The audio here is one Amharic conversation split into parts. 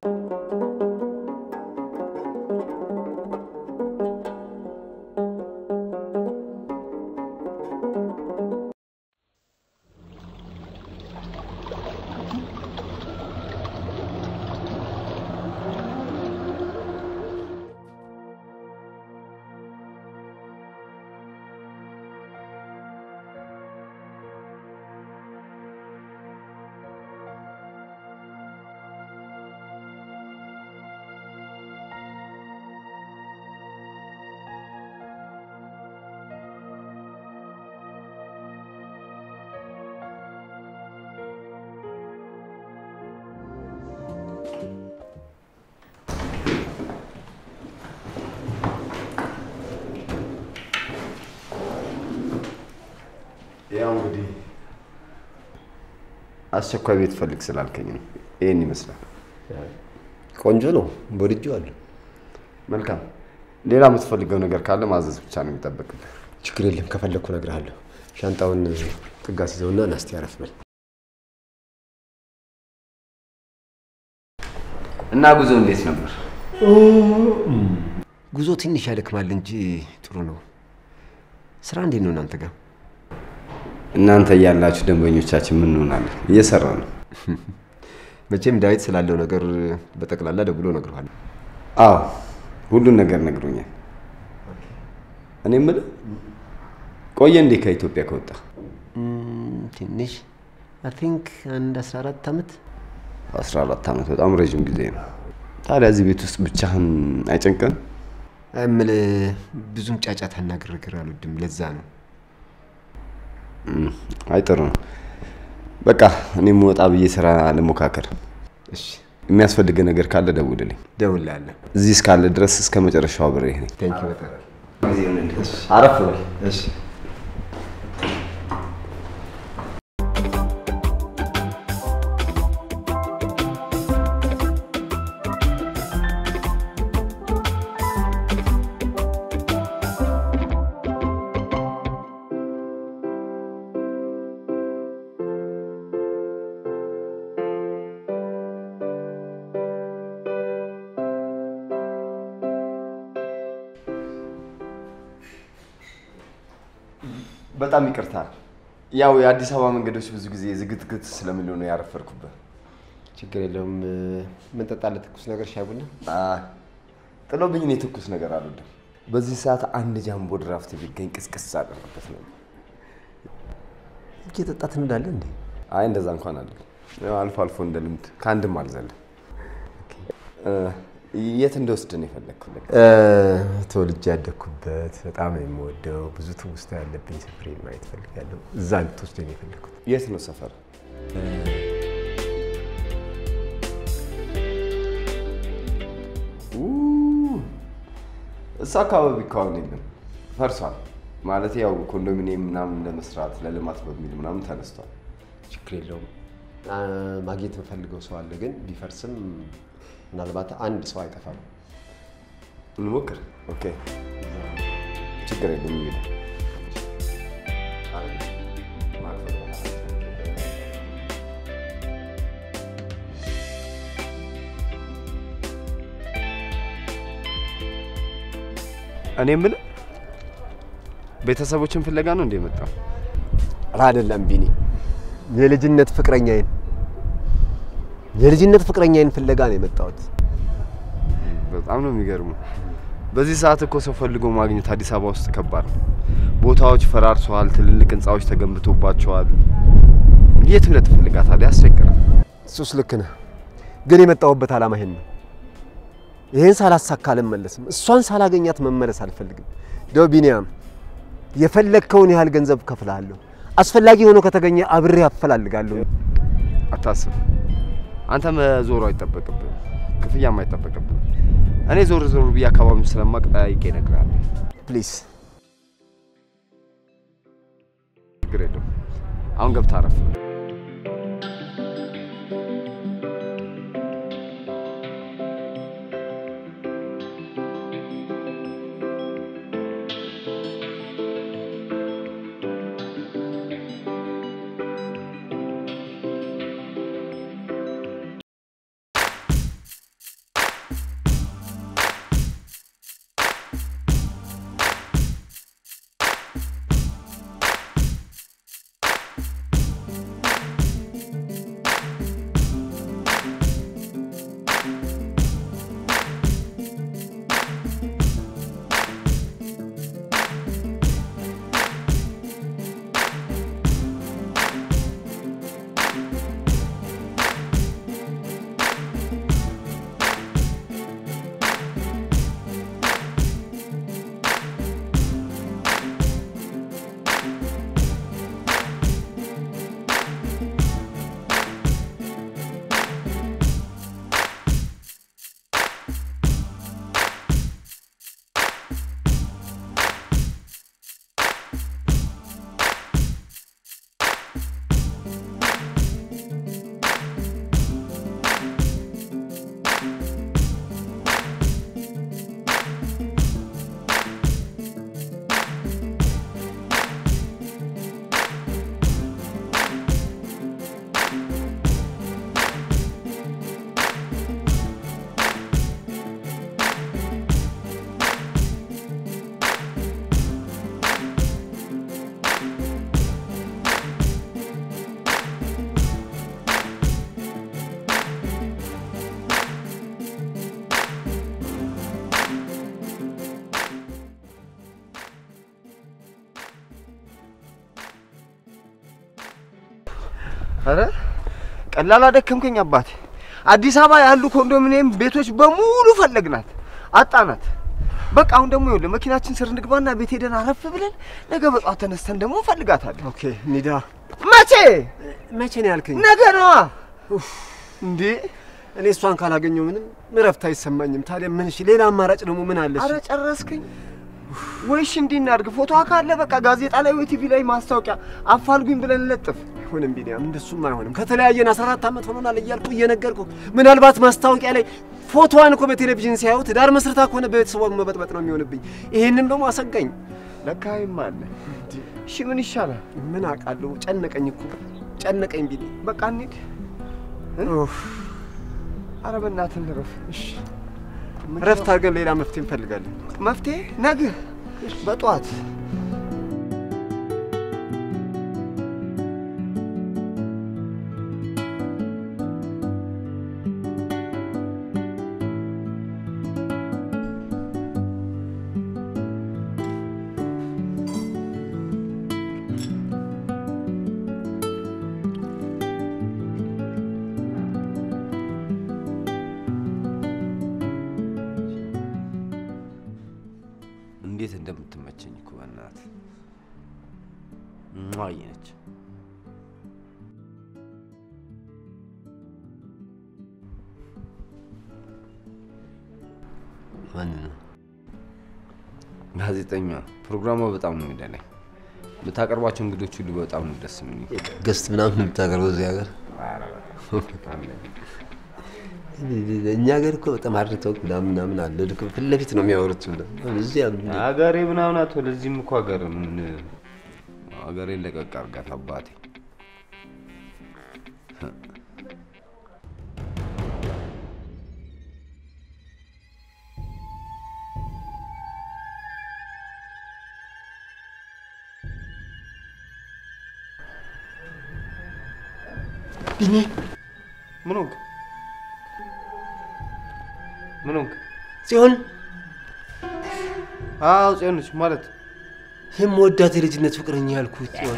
ያው እንግዲህ አስቸኳይ ቤት ፈልግ ስላልከኝ ነው ይሄን ይመስላል ቆንጆ ነው ወድጄዋለሁ መልካም ሌላ የምትፈልገው ነገር ካለ ማዘዝ ብቻ ነው የሚጠበቅብህ ችግር የለም ከፈለኩ እነግርሃለሁ ሻንጣውን ጥጋስ ይዘውና ናስቲ አረፍ በል እና ጉዞ እንዴት ነበር ጉዞ ትንሽ ያደክማል እንጂ ጥሩ ነው ስራ እንዴት ነው እናንተ ጋር እናንተ ያላችሁ ደንበኞቻችን ምን ሆናለን እየሰራ ነው መቼም ዳዊት ስላለው ነገር በጠቅላላ ደብሎ ነግሯል አዎ ሁሉን ነገር ነግሮኛል እኔ የምልህ ቆየ እንዴ ከኢትዮጵያ ከወጣ ትንሽ I think አንድ 14 አመት 14 አመት በጣም ረጅም ጊዜ ነው ታዲያ እዚህ ቤት ውስጥ ብቻህን አይጨንቅም ብዙም ጫጫታና ግርግር አልወድም ለዛ ነው አይጥሩ በቃ እኔም ወጣ ብዬ ስራ ለሞካከር እሺ የሚያስፈልግ ነገር ካለ ደውልልኝ ደውላለሁ እዚህ እስካለ ድረስ እስከ መጨረሻው አብሬ ነኝ Thank you በጣም ጊዜ ነው አረፍ በል እሺ በጣም ይቅርታ ያው የአዲስ አበባ መንገዶች ብዙ ጊዜ ዝግትግት ስለሚሉ ነው ያረፈርኩበት ችግር የለውም ምን ተጣለ ትኩስ ነገር ሻይ ቡና ጥሎብኝ ነው ትኩስ ነገር አልወድም በዚህ ሰዓት አንድ ጃምቦ ድራፍት ቢገኝ ቅስቅስ አደረበት ነው እየጠጣት እንዳለ እንዴ አይ እንደዛ እንኳን አይደለም ያው አልፎ አልፎ እንደልምድ ካንድም አልዘለ የት እንደወስደን ይፈልኩልኝ ተወልጄ ያደኩበት በጣም የምወደው ብዙ ትውስታ ያለብኝ ስፍሬን ማየት ፈልጋለሁ እዛ ልትወስደኝ ይፈልኩት የት ነው ሰፈር እዛ አካባቢ ካውን የለም ፈርሷል ማለት ያው ኮንዶሚኒየም ምናምን ለመስራት ለልማት በሚል ምናምን ተነስቷል ችግር የለውም ማግኘት የምፈልገው ሰው አለ ግን ቢፈርስም ምናልባት አንድ ሰው አይጠፋም እንሞክር ኦኬ ችግር የለም ይሄ እኔ የምልህ ቤተሰቦችን ፍለጋ ነው እንደ መጣው አይደለም ቢኒ የልጅነት ፍቅረኛዬን ፍለጋ ነው የመጣሁት በጣም ነው የሚገርመው በዚህ ሰዓት እኮ ሰው ፈልጎ ማግኘት አዲስ አበባ ውስጥ ከባድ ነው ቦታዎች ፈራርሰዋል ትልልቅ ህንጻዎች ተገንብቶባቸዋል የት ብለህ ትፈልጋታለህ ያስቸግራል እሱስ ልክ ነህ ግን የመጣሁበት ዓላማ ይሄን ነው ይሄን ሳላሳካለም መለስም እሷን ሳላገኛት መመለስ አልፈልግም ደው ቢኒያም የፈለከውን ያህል ገንዘብ ከፍላለሁ አስፈላጊ ሆኖ ከተገኘ አብሬ አፈላልጋለሁ አታስብ አንተ መዞሩ አይተበቀብህ ክፍያም አይተበቀብህ እኔ ዞር ብያ አካባቢውን ስለማቅ ጠይቄ እነግርሃለሁ ፕሊዝ ግሬዶ አሁን ገብታ አረፍ አረ ቀላል አደከምከኝ አባቴ አዲስ አበባ ያሉ ኮንዶሚኒየም ቤቶች በሙሉ ፈለግናት አጣናት በቃ አሁን ደግሞ ይኸውልህ መኪናችን ስር እንግባና ቤት ሄደን አረፍ ብለን ነገ በጧት ተነስተን ደግሞ ፈልጋታለን ኦኬ ኒዳ መቼ ነው ያልከኝ ነገ ነው እንዴ እኔ እሷን ካላገኘው ምንም ምረፍት አይሰማኝም ታዲያ ምን እሺ ሌላ አማራጭ ደግሞ ምን አለሽ አረ ጨረስከኝ ወይሽ እንዲናርግ ፎቶ ካለ በቃ ጋዜጣ ላይ ወይ ቲቪ ላይ ማስታወቂያ አፋልጉኝ ብለን ለጥፍ ሆነም ቢኒያም እንደሱም አይሆንም ከተለያየን 14 አመት ሆኖናል እያልኩ እየነገርኩ ምናልባት ማስታወቂያ ላይ ፎቶዋን እኮ በቴሌቪዥን ሲያዩት ዳር መስርታ ከሆነ ቤተሰቧን መበጥበጥ ነው የሚሆንብኝ ይሄንን ደግሞ አሰጋኝ ለካይም አለ እሺ ምን ይሻላል ምን አቃለው ጨነቀኝ ቢኒ በቃ እንሂድ አረ በእናትህ እንረፍ እሺ ረፍት አድርገን ሌላ መፍትሄ እንፈልጋለን መፍትሄ ነገ በጧት እንዴት እንደምትመቸኝ እኮ በእናት ማይነች ማን ነው ጋዜጠኛ ፕሮግራሙ በጣም ነው የሚደነኝ በታቀርባቸው እንግዶች ሁሉ በጣም ነው ደስ የሚሉኝ ገስት ምናምን በታቀርበው እዚህ ሀገር እኛ ሀገር እኮ በጣም አርተው ምናምን አለ ልክ ፊት ለፊት ነው የሚያወሩት እዚህ ሀገሬ ምናምን አቶ ለዚህም እኮ ሀገር ምን ሀገሬን ለቀቅ አድርጋት አባቴ ቢኒ ምን ሆንክ ጽዮን አዎ ጽዮንሽ ማለት የምወዳት የልጅነት ፍቅረኛ ያልኩት ጽዮን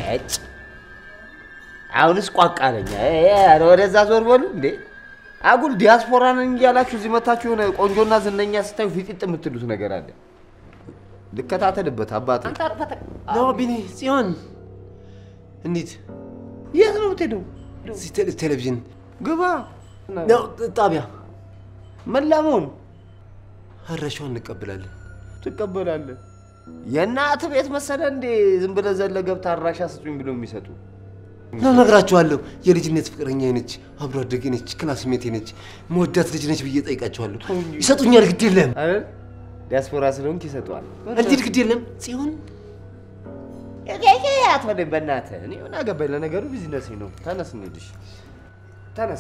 አሁንስ ቋቃለኛ ወደዛ ዞር በሉ እንዴ አጉል ዲያስፖራ ነን እንያላችሁ እዚህ መታችሁ ሆነ ቆንጆና ዝነኛ ስታዩ ፊጥጥ የምትሉት ነገር አለ ልከታተልበት አባቴ ነው ቢኒ ጽዮን እንዴት የት ነው የምትሄደው እዚህ ቴሌቪዥን ግባ ነው ጣቢያ መላሙን አራሻውን እንቀበላለን ትቀበላለህ የናት ቤት መሰለ እንዴ ዝም ብለ ዘለ ገብታ አራሻ ስጡኝ ብለው የሚሰጡ ነው ነግራችኋለሁ የልጅነት ፍቅረኛ ነች አብሮ አደጌ ነች ክላስሜቴ ነች መወዳት ልጅ ነች ብዬ ጠይቃቸዋለሁ ይሰጡኛል ግድ የለም አይደል ዲያስፖራ ስለሆንክ ይሰጧል እንዴት ግድ የለም ጽዮን አትበለኝ በእናትህ እኔ ምን አገባኝ ለነገሩ ቢዝነስ ነው ተነስ እንሂድሽ ተነስ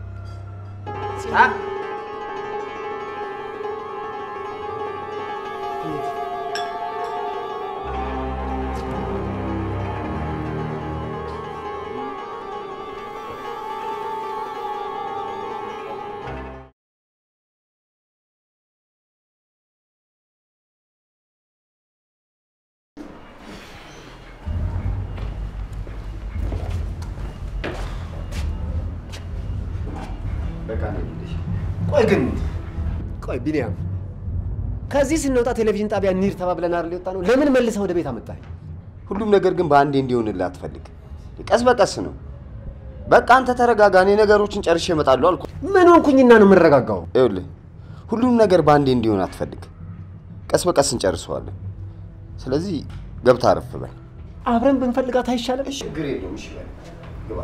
ቆይ ቢኒያም ከዚህ ስንወጣ ቴሌቪዥን ጣቢያ እንሂድ ተባብለን አይደል የወጣ ነው ለምን መልሰህ ወደ ቤት አመጣህ ሁሉም ነገር ግን በአንዴ እንዲሆንልህ አትፈልግ ቀስ በቀስ ነው በቃ አንተ ተረጋጋ እኔ ነገሮችን ጨርሼ እመጣለሁ አልኩ ምን ሆንኩኝና ነው የምረጋጋው ይኸውልህ ሁሉም ነገር በአንዴ እንዲሆን አትፈልግ ቀስ በቀስ እንጨርሰዋለን ስለዚህ ገብታ አረፍ በል አብረን ብንፈልጋት አይሻልም እሺ ችግር የለውም እሺ በል ግባ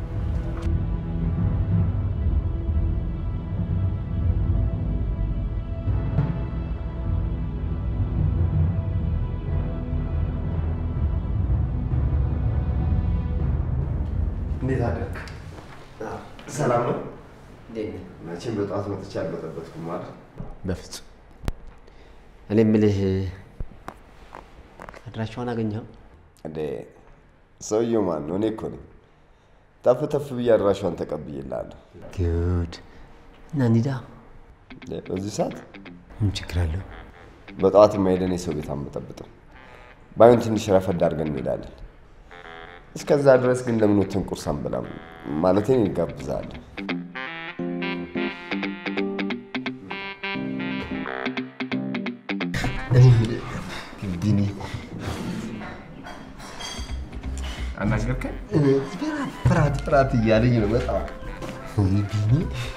እንዴት አደረክ ሰላም ነው መቼም በጧት መጥቼ አልበጠበጥኩም ማለት በፍጹም እኔ የምልህ አድራሻውን አገኘኸው እንዴ ሰውዬው ማን ነው እኔ እኮ ነኝ ተፍ ብዬ አድራሻውን ተቀብዬልሃለሁ ጉድ እና እንሂዳ በዚህ ሰዓት ምን ችግር አለው በጧት የማይደን የሰው ቤት አንበጠብጥም ባይሆን ትንሽ ረፈድ አድርገን እንሄዳለን እስከዛ ድረስ ግን ለምን ወተን ቁርስ አንበላም? ማለቴ ነው ይጋብዛል። ዲኒ አናገርከ ፍራት እያለኝ ነው በጣም ዲኒ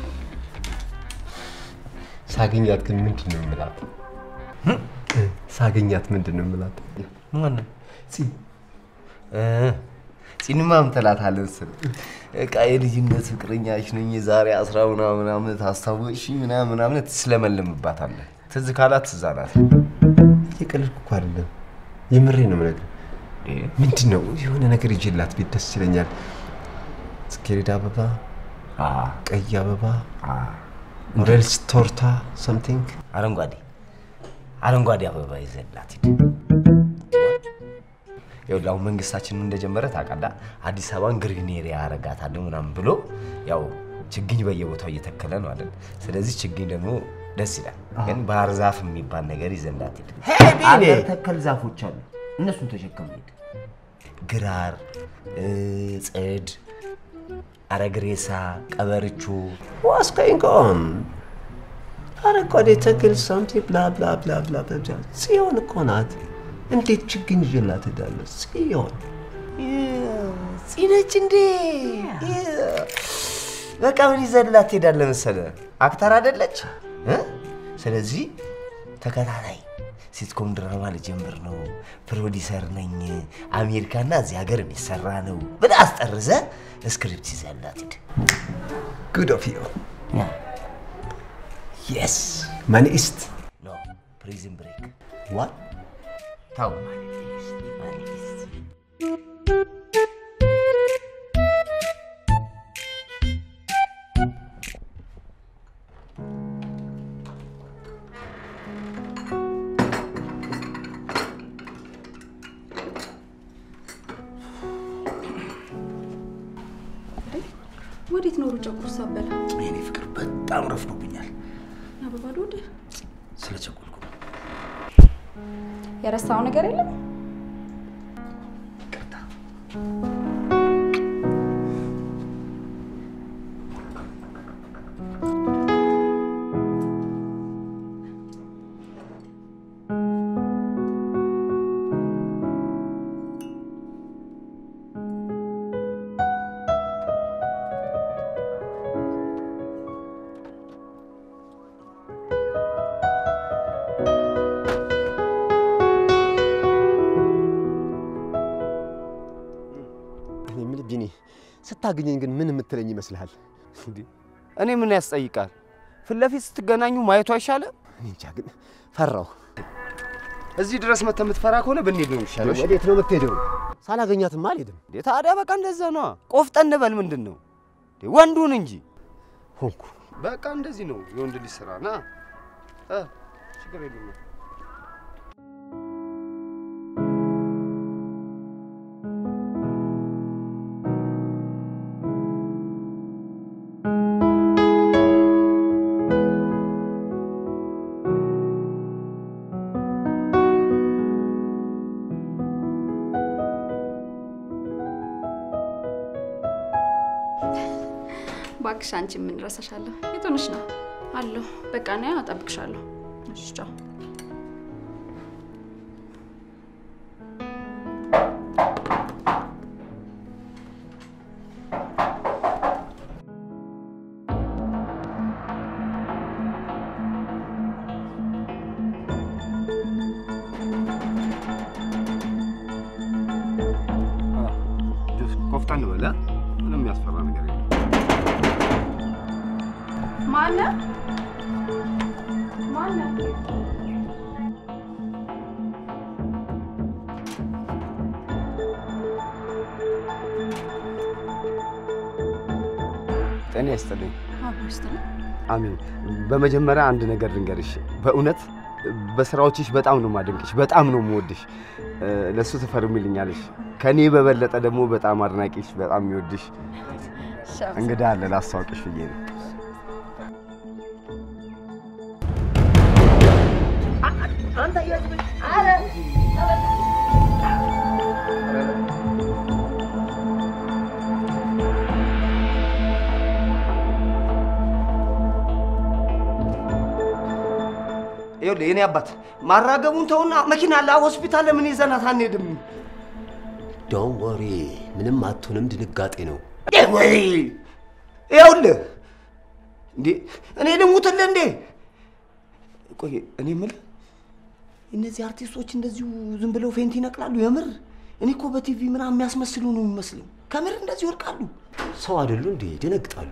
ሳገኛት ግን ምንድነው የምላት? ሳገኛት ምንድነው የምላት? ማን ሲኒማ ምትላታለህ መሰለኝ። በቃ የልጅነት ፍቅረኛሽ ነኝ ዛሬ 10 ምናምን ዓመት አስታወስሽኝ ምናምን ስለመለምባታለህ። ትዝ ካላት ትዝ አላት። የቀለድኩ እኮ አይደለም የምሬ ነው የምነግርህ። ምንድነው የሆነ ነገር ይዤላት ቤት ደስ ይለኛል። ጽጌረዳ አበባ፣ ቀይ አበባ፣ ሞዴልስ ቶርታ something አረንጓዴ አበባ ይዘላት ሂድ። ያው መንግስታችን እንደጀመረ ታውቃለህ አዲስ አበባን ግሪን ኤሪያ አረጋታለሁ ምናምን ብሎ ያው ችግኝ በየቦታው እየተከለ ነው አይደል? ስለዚህ ችግኝ ደግሞ ደስ ይላል። ግን ባህር ዛፍ የሚባል ነገር ይዘላት ሂድ። አገር ተከል ዛፎች አሉ እነሱን ተሸከም ሂድ። ግራር፣ ጽድ፣ አረግሬሳ፣ ቀበርቹ what's going on? አረንጓዴ ተክል something blah blah blah blah blah ጽዮን እኮ ናት። እንዴት ችግኝ ይዤላት ሄዳለሁ? ጽዮን ጽነች እንዴ? በቃ ምን ይዘላት ሄዳለህ መሰለህ? አክተር አይደለች? ስለዚህ ተከታታይ ሲትኮም ድራማ ልጀምር ነው፣ ፕሮዲዩሰር ነኝ፣ አሜሪካና እዚህ ሀገር የሚሰራ ነው ብለህ አስጠርዘህ ስክሪፕት ይዘላት ሂድ። good of you. yes money is no prison break. what? ታው ወዴት ነው ሩጫ ቁርስ አበላ? የኔ ፍቅር በጣም ረፍዶብኛል። ና በባዶ ወደ ስለቸኮልኩ የረሳው ነገር የለም? ቀጣ ስታገኘኝ ግን ምን የምትለኝ ይመስልሃል? እኔ ምን ያስጠይቃል? ፍለፊት ስትገናኙ ማየቱ አይሻልም? እኔ እንጃ ግን ፈራው። እዚህ ድረስ መተህ የምትፈራ ከሆነ ብንሄድ ነው የሚሻለው። ወዴት ነው የምትሄደው? ሳላገኛትማ አልሄድም። ታዲያ በቃ እንደዛ ነው። ቆፍጠን በል። ምንድነው ወንዱን እንጂ ሆንኩ። በቃ እንደዚህ ነው የወንድ ልጅ ስራ ና ችግር የለም። ባክሽ አንቺ ምን ረሳሻለሁ? የቶንሽ ነው አሎ በቃ ነው አጣብቅሻለሁ። እሺ ቻው። ቆፍጠን በል። ምንም ያስፈራ ነገር የለም። ማነ ጤና ይስጥልኝ። አብስተን አሜን። በመጀመሪያ አንድ ነገር ልንገርሽ። በእውነት በስራዎችሽ በጣም ነው ማደንቅሽ፣ በጣም ነው የምወድሽ። ለሱ ተፈርሚልኛለሽ። ከኔ በበለጠ ደግሞ በጣም አድናቂሽ፣ በጣም የሚወድሽ እንግዳ አለ ላስተዋውቅሽ ብዬ ነው። አንተ ያዝብ አረ ይኸውልህ የኔ አባት ማራገቡን ተውና መኪና አለ ሆስፒታል ለምን ይዘናት አንሄድም? ዶንት ወሪ ምንም አትሆንም ድንጋጤ ነው። ወይ ይኸውልህ እንዴ እኔ ልሙትልህ እንዴ? ቆይ እኔ የምልህ እነዚህ አርቲስቶች እንደዚሁ ዝም ብለው ፌንት ይነቅላሉ የምር? እኔ እኮ በቲቪ ምናምን የሚያስመስሉ ነው የሚመስለው። ከምር እንደዚህ ወርቃሉ? ሰው አይደሉ እንዴ? ይደነግጣሉ።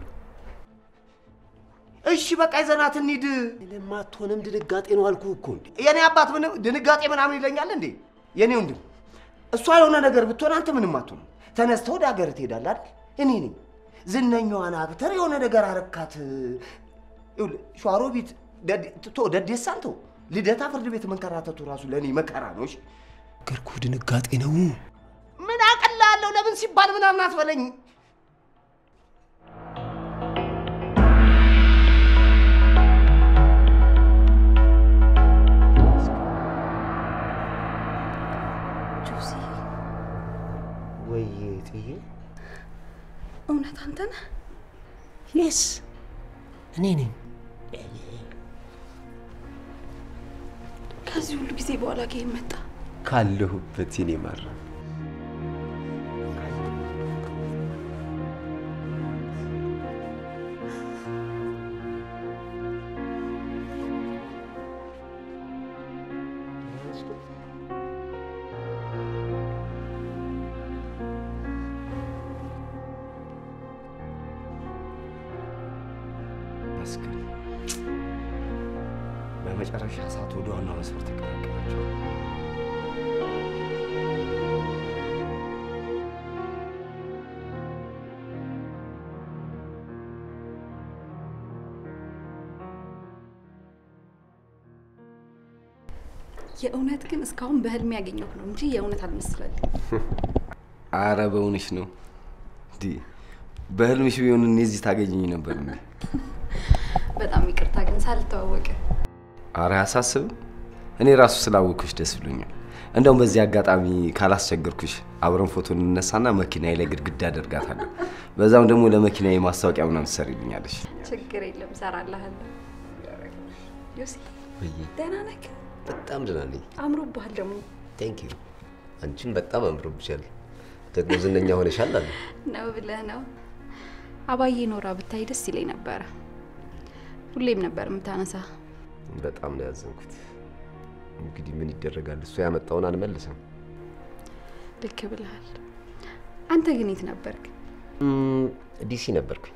እሺ በቃ ይዘናት እንሂድ። ምንም አትሆንም ድንጋጤ ነው አልኩህ እኮ። የኔ አባት ምንም ድንጋጤ ምናምን ይለኛል እንዴ? የኔ ወንድም እሷ የሆነ ነገር ብትሆን አንተ ምንም አትሆንም። ተነስተህ ወደ ሀገር ትሄዳለህ አይደል? እኔ ነኝ ዝነኛዋን አክተር የሆነ ነገር አረካት። ይኸውልህ ሸዋሮቢት ደዴሳን ተው ልደታ ፍርድ ቤት መንከራተቱ ራሱ ለእኔ መከራ ነው። እሺ ገርኩህ ድንጋጤ ነው። ምን አቀላለሁ ለምን ሲባል ምናምን አትበለኝ። ጆሲ ወይዬ ጥዬ እውነት አንተ ነህ? የስ እኔ ነኝ። ከዚህ ሁሉ ጊዜ በኋላ ከየት መጣ? ካለሁበት የኔ ማር መስከረ በመጨረሻ ሰዓት ወደ ዋናው መስመር ተቀላቀላቸው። የእውነት ግን እስካሁን በህልሜ ያገኘሁት ነው እንጂ የእውነት አልመሰለኝ። አረ በእውነሽ ነው እንዴ? በህልምሽ ቢሆን እነዚህ ታገኘኝ ነበር እንዴ? በጣም ይቅርታ ግን ሳልተዋወቅ። አረ አያሳስብም። እኔ ራሱ ስላወቅኩሽ ደስ ብሎኛል። እንደውም በዚህ አጋጣሚ ካላስቸገርኩሽ አብረን ፎቶ እንነሳና መኪናዬ ላይ ግድግዳ አደርጋታለሁ። በዛም ደግሞ ለመኪናዬ ማስታወቂያ ምናምን ትሰሪልኛለሽ። ችግር የለም እሰራልሃለሁ። ዮሲ ደህና ነህ? በጣም ደህና ነኝ። አምሮብሃል ደግሞ። ቴንክ ዩ። አንቺም በጣም አምሮብሻል። ደግሞ ዝነኛ ሆነሻል አለ ነው ብለህ ነው? አባዬ ኖራ ብታይ ደስ ይለኝ ነበረ። ሁሌም ነበር የምታነሳ። በጣም ነው ያዘንኩት። እንግዲህ ምን ይደረጋል? እሱ ያመጣውን አንመልስም። ልክ ብለሃል። አንተ ግን የት ነበርክ? ዲሲ ነበርኩኝ።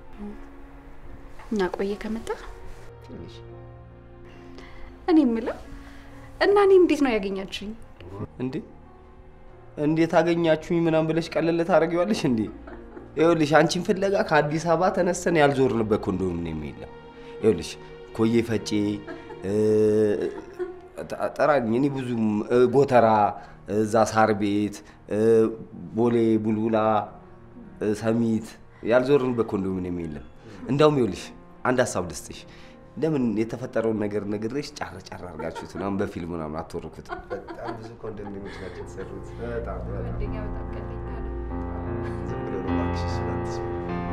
እና ቆየ ከመጣ ትንሽ። እኔ የምለው እና እኔ እንዴት ነው ያገኛችሁኝ? እንዴ እንዴት አገኛችሁኝ ምናምን ብለሽ ቀለል ታደርጊዋለሽ እንዴ? ይኸውልሽ አንቺን ፍለጋ ከአዲስ አበባ ተነስተን ያልዞርንበት ኮንዶሚኒየም የለም። ይኸውልሽ ኮዬ ፈጬ ጠራኝ። እኔ ብዙም ጎተራ፣ እዛ ሳር ቤት፣ ቦሌ ቡልቡላ፣ ሰሚት ያልዞርንበት ኮንዶሚኒየም የለም። እንደውም ይኸውልሽ አንድ ሀሳብ ልስጥሽ። ለምን የተፈጠረውን ነገር ነግሬሽ ጫር ጫር አድርጋችሁት ምናምን በፊልም ምናምን አትወርኩት? በጣም ብዙ ኮንዶሚኒየሞች ናቸው የተሰሩት። በጣም ዝም ብሎ ነው እባክሽ እሱን አትስሚ።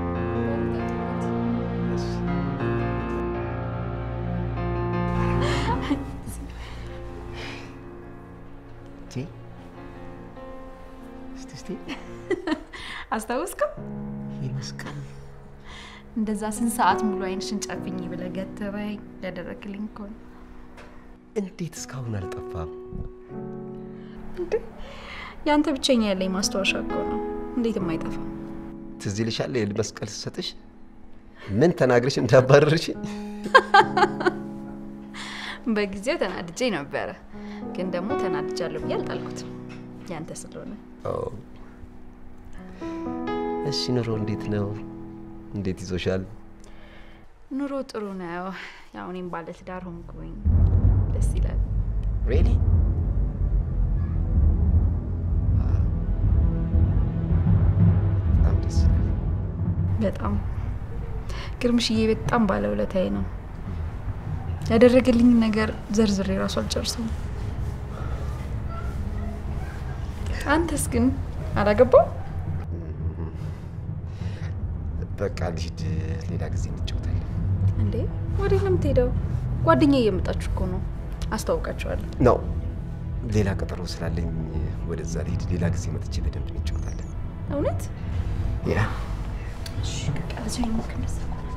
እስቲ አስታውስከው? ይመስገን። እንደዛ ስንት ሰዓት ሙሉ አይንሽን ጨፍኝ ብለህ ገተበኝ ያደረክልኝ እኮ ነው። እንዴት እስካሁን አልጠፋም? እንዴ ያንተ ብቸኛ ያለኝ ማስታወሻ እኮ ነው። እንዴት የማይጠፋ? ትዝ ይልሻል የልብ መስቀል ስሰጥሽ ምን ተናግረሽ እንዳባረርሽ? በጊዜው ተናድጄ ነበረ፣ ግን ደግሞ ተናድጃለሁ ብዬ አልጣልኩትም ያንተ ስለሆነ። እሺ ኑሮ እንዴት ነው? እንዴት ይዞሻል? ኑሮ ጥሩ ነው። ያው እኔም ባለ ትዳር ሆንኩኝ። ደስ ይላል። ሪሊ? በጣም ደስ ይላል። በጣም ግርምሽዬ በጣም ባለውለታዬ ነው። ያደረገልኝ ነገር ዘርዝሬ ራሱ አልጨርሰውም። አንተስ ግን አላገባው? በቃ ልሂድ፣ ሌላ ጊዜ እንጫወታለን። እንዴ ወዴት ነው የምትሄደው? ጓደኛዬ እየመጣች እኮ ነው አስተዋውቃቸዋለሁ ነው ሌላ ቀጠሮ ስላለኝ ወደዛ ልሂድ ሌላ ጊዜ መጥቼ በደንብ እንጫወታለን እውነት ያ እሺ ከቀረሰኝ ምክንያት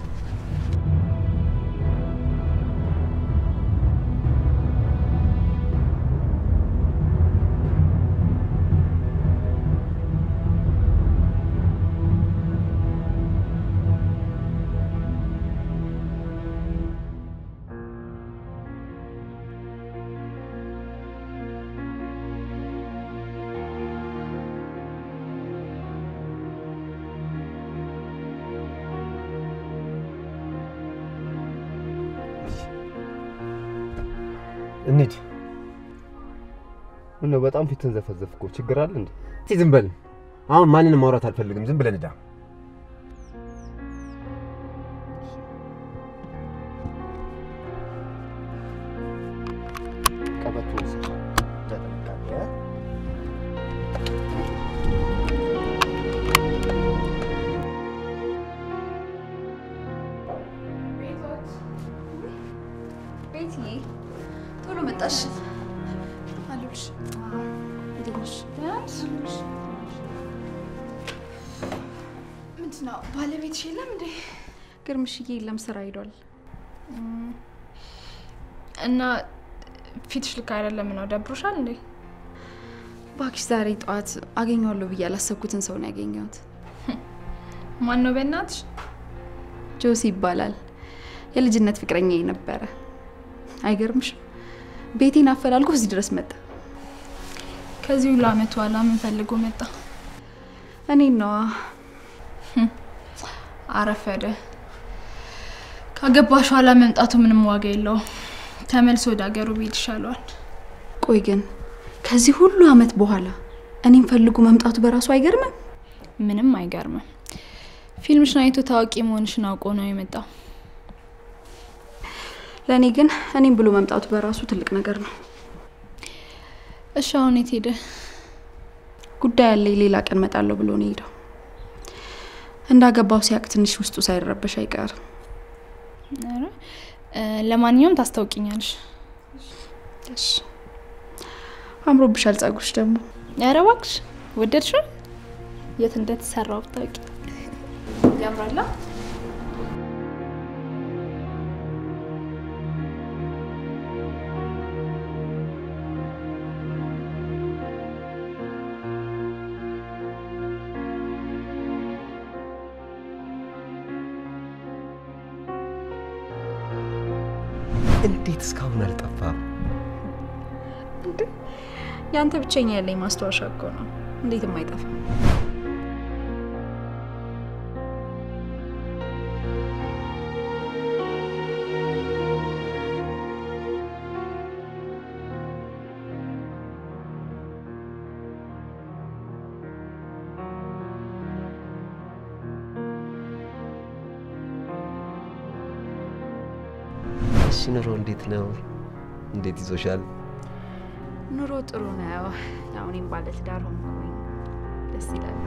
እንዴ ምነው በጣም ፊትን ዘፈዘፍኩ ችግር አለ እንዴ ዝም በል አሁን ማንንም ማውራት አልፈልግም ዝም ብለን ዳ ቀበቶስ ቤቲ ቶሎ መጣሽ አሉልሽ እንዴሽ ምንድነው ባለቤትሽ የለም እንዴ ግርምሽዬ የለም ስራ ሄዷል እና ፊትሽ ልክ አይደለም ነው ደብሮሻል እንዴ ባክሽ ዛሬ ጧት አገኘዋለሁ ብዬ ያላሰብኩትን ሰው ነው ያገኘሁት ማን ነው በእናትሽ ጆሲ ይባላል የልጅነት ፍቅረኛዬ ነበረ አይገርምሽ ቤቴን አፈላልጎ እዚህ ድረስ መጣ ከዚህ ሁሉ አመት በኋላ ምን ፈልጎ መጣ እኔ ነው አረፈደ ካገባሽ ኋላ መምጣቱ ምንም ዋጋ የለው ተመልሶ ወደ ሀገሩ ቤት ይሻለዋል ቆይ ግን ከዚህ ሁሉ አመት በኋላ እኔን ፈልጎ መምጣቱ በራሱ አይገርምም ምንም አይገርምም ፊልምሽን አይቶ ታዋቂ መሆንሽን አውቆ ነው የመጣው ለኔ ግን እኔን ብሎ መምጣቱ በራሱ ትልቅ ነገር ነው እሺ አሁን የት ሄደ ጉዳይ አለ ሌላ ቀን መጣለው ብሎ ነው ሄደው እንዳገባው ሲያቅ ትንሽ ውስጡ ሳይረበሽ አይቀርም አረ ለማንኛውም ታስተውቂኛለሽ እሺ አምሮብሻል ጸጉርሽ ደግሞ ኧረ እባክሽ ወደድሽው የት እንደተሰራው ታውቂ ያምራላ እንዴት እስካሁን አልጠፋም እንዴ ያንተ ብቸኛ ያለኝ ማስተዋሻ እኮ ነው እንዴት የማይጠፋ ኑሮ እንዴት ነው እንዴት ይዞሻል ኑሮ ጥሩ ነው ያው እኔም ባለ ትዳር ሆንኩኝ ደስ ይላል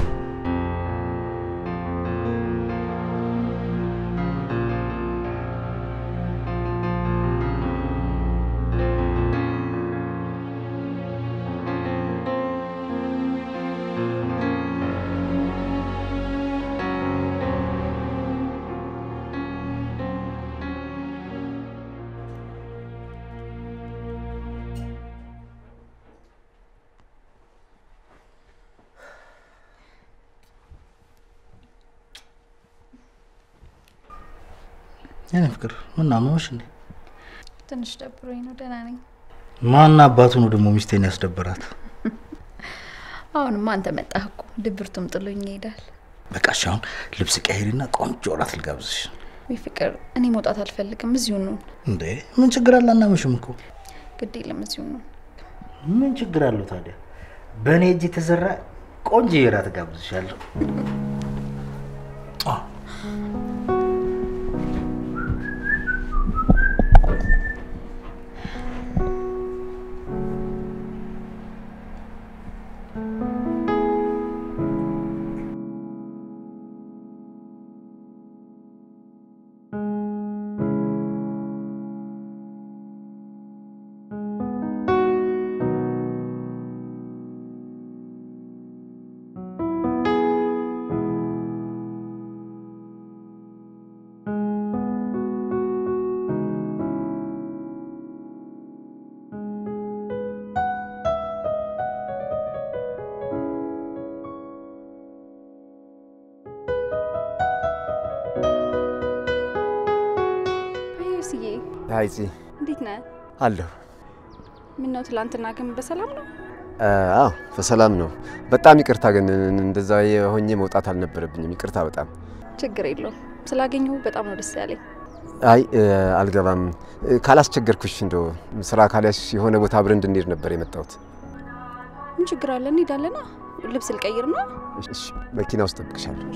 የኔ ፍቅር ምን አመመሽ እንዴ ትንሽ ደብሮኝ ነው ደህና ነኝ ማን አባቱ ነው ደግሞ ሚስቴን ያስደበራት አሁንማ አንተ መጣህ እኮ ድብርቱም ጥሎኝ ይሄዳል በቃ አሁን ልብስ ቀይሪና ቆንጆ ራት ልጋብዝሽ ወይ ፍቅር እኔ መውጣት አልፈልግም እዚሁ ነው እንዴ ምን ችግር አለ አናመሽም እኮ ግድ የለም እዚሁ ነው ምን ችግር አለው ታዲያ በእኔ እጅ ተዘራ ቆንጆ ራት ጋብዝሻለሁ ሃይጺ እንዴት ነህ? አለሁ። ምን ነው ትላንትና ግን በሰላም ነው? አዎ በሰላም ነው። በጣም ይቅርታ ግን እንደዛ ሆኜ መውጣት አልነበረብኝም። ይቅርታ በጣም። ችግር የለውም። ስላገኘሁ በጣም ነው ደስ ያለኝ። አይ አልገባም። ካላስቸገርኩሽ እንደው ስራ ካለሽ የሆነ ቦታ አብረን እንድንሄድ ነበር የመጣሁት። ምን ችግር አለ? እንሄዳለና። ልብስ ልቀይርና። እሺ መኪና ውስጥ እጠብቅሻለሁ።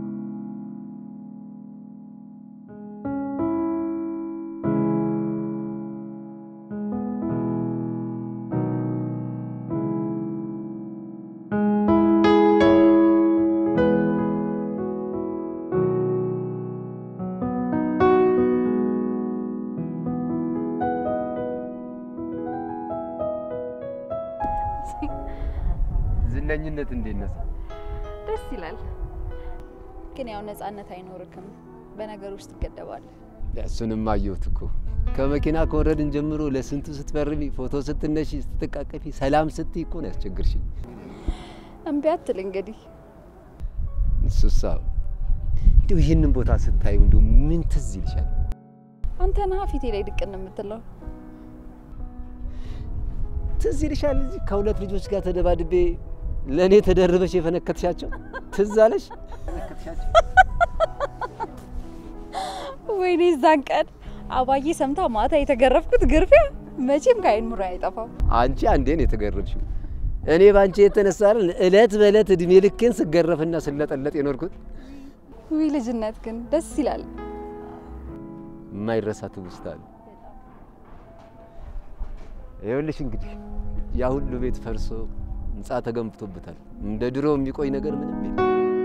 ዝነኝነት እንዴት ነው? ደስ ይላል። ግን ያው ነፃነት አይኖርክም። በነገሮች ትገደባለህ። እሱንም አየሁት እኮ ከመኪና ከወረድን ጀምሮ ለስንቱ ስትፈርሚ፣ ፎቶ ስትነሺ፣ ስትቃቀፊ፣ ሰላም ስትይ እኮ ነው ያስቸግርሽኝ። እምቢ አትል እንግዲህ። እሱሳ እንደው ይህንን ቦታ ስታዩ እንደው ምን ትዝ ይልሻል? አንተና ፊቴ ላይ ድቅን የምትለው ትዝ ይልሻል? እዚህ ከሁለት ልጆች ጋር ተደባድቤ ለኔ ተደርበሽ የፈነከትሻቸው ትዝ አለሽ? ወይኔ እዛን ቀን አባዬ ሰምታ ማታ የተገረፍኩት ግርፊያ መቼም ከአይን ሙራ አይጠፋም። አንቺ አንዴን የተገረፍሽው እኔ ባንቺ የተነሳ አይደል እለት በእለት እድሜ ልኬን ስገረፍና ስለጠለጥ የኖርኩት። ውይ ልጅነት ግን ደስ ይላል። የማይረሳ ትውስታ ነው። ይኸውልሽ እንግዲህ ያ ሁሉ ቤት ፈርሶ ህንጻ ተገንብቶበታል። እንደ ድሮ የሚቆይ ነገር ምንም የለም።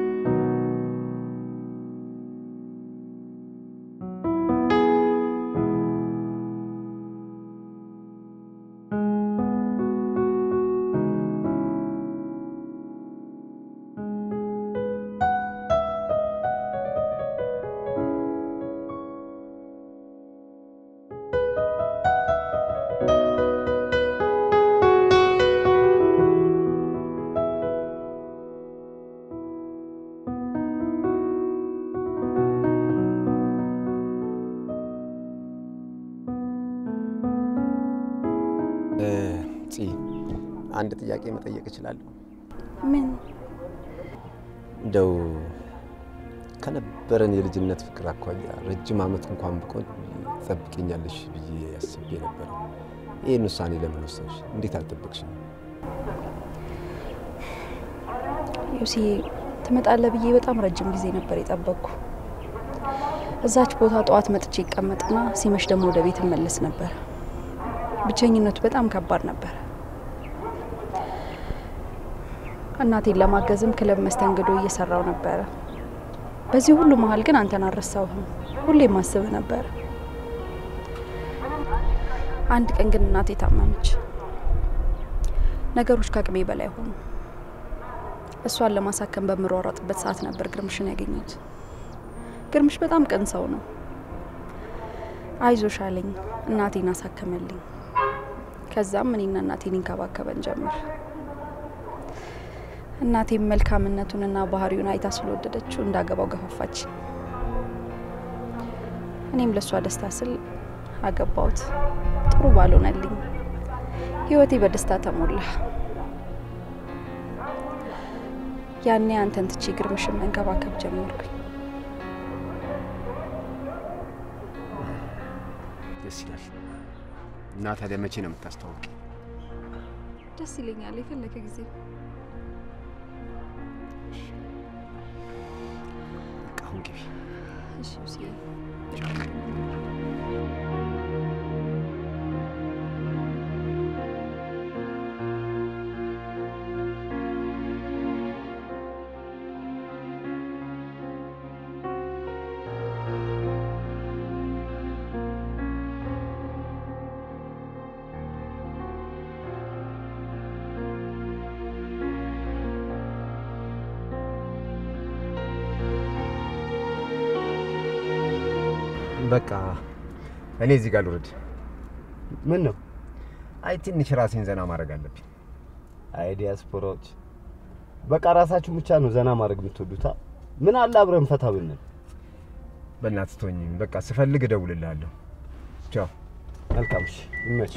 አንድ ጥያቄ መጠየቅ እችላለሁ? ምን? እንደው ከነበረን የልጅነት ፍቅር አኳያ ረጅም ዓመት እንኳን ብቆይ ትጠብቂኛለሽ ብዬ አስቤ ነበር። ይሄን ውሳኔ ለምን ወሰንሽ? እንዴት አልጠበቅሽም? ዩሲ ትመጣለህ ብዬ በጣም ረጅም ጊዜ ነበር የጠበቅኩ። እዛች ቦታ ጠዋት መጥቼ ይቀመጥና ሲመሽ ደግሞ ወደ ቤት መለስ ነበር። ብቸኝነቱ በጣም ከባድ ነበር። እናቴን ለማገዝም ክለብ መስተንግዶ እየሰራው ነበር። በዚህ ሁሉ መሃል ግን አንተን አልረሳሁም። ሁሌም ማስብ ነበር። አንድ ቀን ግን እናቴ ታመመች። ነገሮች ከአቅሜ በላይ ሆኑ። እሷን ለማሳከም በምሯሯጥበት ሰዓት ነበር ግርምሽን ያገኘሁት። ግርምሽ በጣም ቅን ሰው ነው። አይዞሽ አለኝ፣ እናቴን አሳከመልኝ። ከዛም እኔና እናቴን እንከባከበን ጀመር። እናቴም መልካምነቱንና ባህሪውን አይታ ስለወደደችው እንዳገባው ገፋፋች። እኔም ለሷ ደስታ ስል አገባሁት። ጥሩ ባል ሆነልኝ። ህይወቴ በደስታ ተሞላ። ያኔ አንተን ትቼ ግርምሽን መንከባከብ ጀመርኩኝ። ደስ ይላል። እና ታዲያ መቼ ነው የምታስተዋውቂ? ደስ ይለኛል የፈለከ ጊዜ። አሁን ግቢ። እሺ እሺ። በቃ እኔ እዚህ ጋር ልውረድ። ምን ነው? አይ ትንሽ ራሴን ዘና ማድረግ አለብኝ። አይ ዲያስፖራዎች በቃ ራሳችሁ ብቻ ነው ዘና ማድረግ የምትወዱታ። ምን አለ አብረን ፈታ ብንል? በእናትህ ተወኝ። በቃ ስፈልግ እደውልልሃለሁ። ቻው። መልካም እሺ ይመች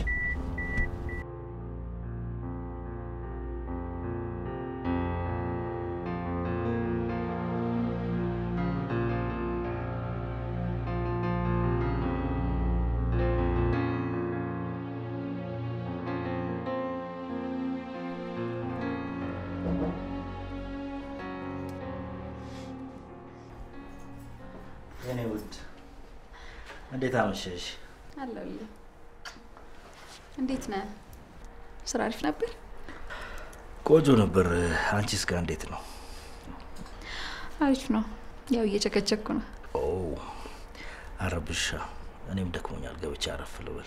የኔ ውድ እንዴት አመሸሽ? አለሁልህ። እንዴት ነህ? ስራ አሪፍ ነበር? ቆንጆ ነበር። አንቺስ ጋር እንዴት ነው? አሪፍ ነው። ያው እየቸከቸኩ ነው። ኦ አረብሻ፣ እኔም ደክሞኛል። ገብቼ አረፍ ልበል።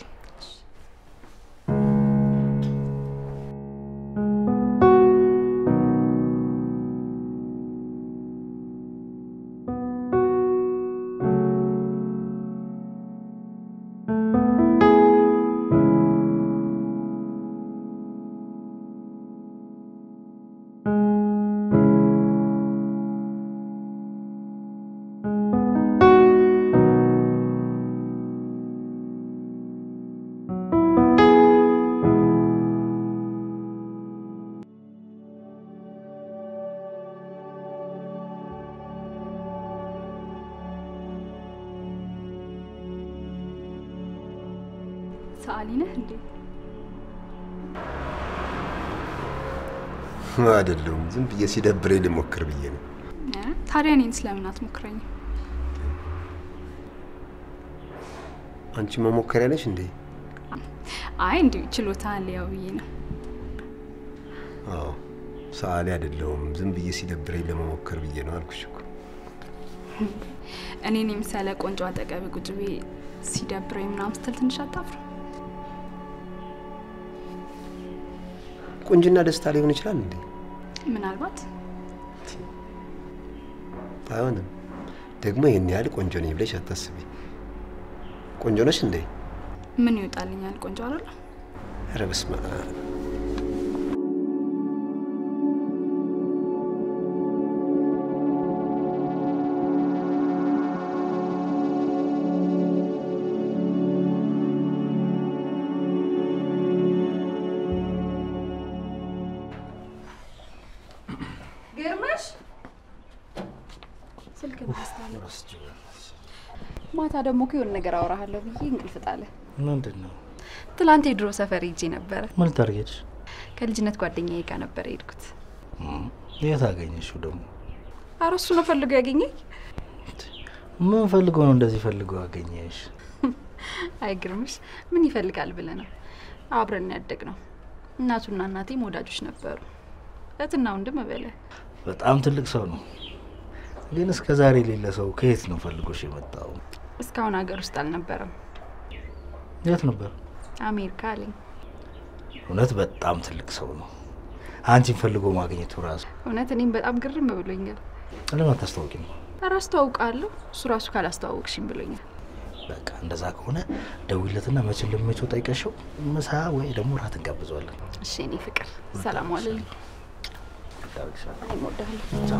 ሰዓሊ ነህ እንዴ? አይደለም፣ ዝም ብዬ ሲደብረኝ ልሞክር ብዬ ነው። ታዲያ እኔን ስለምን አትሞክረኝ? አንቺ መሞከሪያ ነሽ እንዴ? አይ እንዴ ችሎታ ያው ብዬ ነው። አዎ ሰዓሊ አይደለም፣ ዝም ብዬ ሲደብረኝ ለመሞከር ብዬ ነው አልኩሽ እኮ። እኔን የምሳሌ ቆንጆ አጠገብ ቁጭ ብዬ ሲደብረኝ ምናምን ስትል ትንሽ አታፍር? ቁንጅና ደስታ ሊሆን ይችላል እንዴ? ምናልባት አይሆንም። ደግሞ ይሄን ያህል ቆንጆ ነኝ ብለሽ አታስቢ። ቆንጆ ነሽ እንዴ? ምን ይወጣልኛል? ቆንጆ አይደል? ኧረ በስመ አብ። ማታ ደግሞ የሆነ ነገር አወራሃለሁ ብዬ እንቅልፍ ጣለ። ምንድነው? ትላንት የድሮ ሰፈር ሄጄ ነበር። ምን ታርጌች? ከልጅነት ጓደኛዬ ጋር ነበር የሄድኩት። የት አገኘሽው ደግሞ? ኧረ እሱ ነው ፈልጎ ያገኘኝ። ምን ፈልጎ ነው እንደዚህ ፈልጎ ያገኘሽ? አይግርምሽ? ምን ይፈልጋል ብለህ ነው? አብረን ያደግነው። እናቱና እናቴም ወዳጆች ነበሩ። እህትና ወንድም በለ። በጣም ትልቅ ሰው ነው። ግን እስከ ዛሬ ሌላ ሰው ከየት ነው ፈልጎሽ የመጣው? እስካሁን ሀገር ውስጥ አልነበረም። የት ነበር? አሜሪካ አለኝ። እውነት በጣም ትልቅ ሰው ነው። አንቺን ፈልጎ ማግኘቱ ራሱ እውነት እኔም በጣም ግርም ብሎኛል። ለምን አታስተዋውቂኝ? ኧረ አስተዋውቃለሁ። እሱ ራሱ ካላስተዋወቅሽኝ ብሎኛል። በቃ እንደዛ ከሆነ ደውለትና መቼ እንደሚመቸው ጠይቀሽው ምሳ ወይ ደግሞ ራት እንጋብዘዋለን። እሺ እኔ ፍቅር ሰላም ዋለልኝ። አይ ሞዳለሁ። ቻው።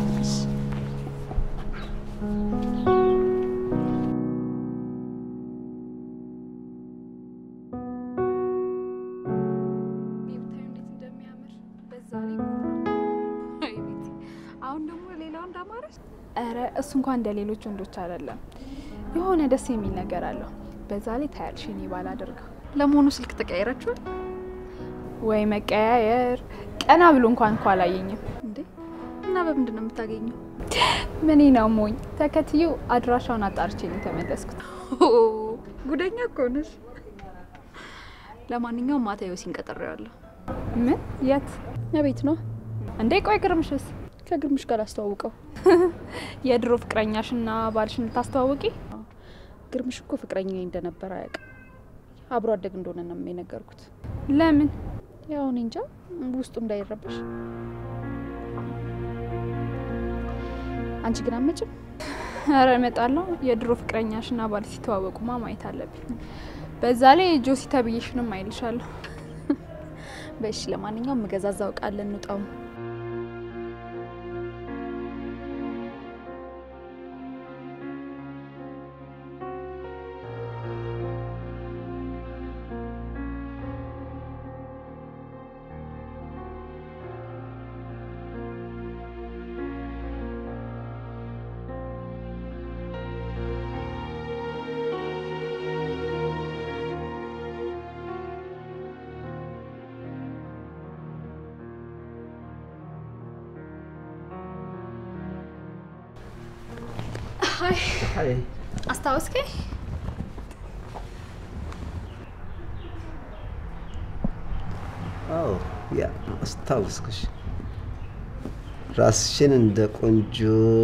ኧረ እሱ እንኳን እንደሌሎች ወንዶች አይደለም። የሆነ ደስ የሚል ነገር አለው። በዛ ላይ ታያልሽ እኔ ባላደርገው። ለመሆኑ ስልክ ተቀያይራችኋል ወይ? መቀያየር ቀና ብሎ እንኳን አላየኝም እንዴ? እና በምንድን ነው የምታገኘው? ምን ነው ሞኝ ተከትዩ አድራሻውን አጣርቼ ነው ተመለስኩት። ጉደኛ እኮ ነሽ። ለማንኛውም ማታ ዮሲን ቀጥሬዋለሁ። ምን? የት? ቤት ነው እንዴ? ቆይ ግርምሽስ? ከግርምሽ ጋር አስተዋውቀው። የድሮ ፍቅረኛሽና ባልሽን ታስተዋውቂ? ግርምሽ እኮ ፍቅረኛዬ እንደነበረ አያውቅም። አብሮ አደግ እንደሆነ ነው የነገርኩት። ለምን? ያው እኔ እንጃ፣ ውስጡ እንዳይረበሽ። አንቺ ግን አትመጭም? ኧረ እመጣለሁ። የድሮ ፍቅረኛሽና ባልሽ ሲተዋወቁማ ማየት አለብኝ። በዛ ላይ ጆሲ ተብዬሽንም አይልሻለሁ። በእሺ፣ ለማንኛውም መገዛዛው ቃል እንውጣው። አይ አስታወስከኝ? አዎ ያ አስታወስኩሽ። ራስሽን እንደ ቆንጆ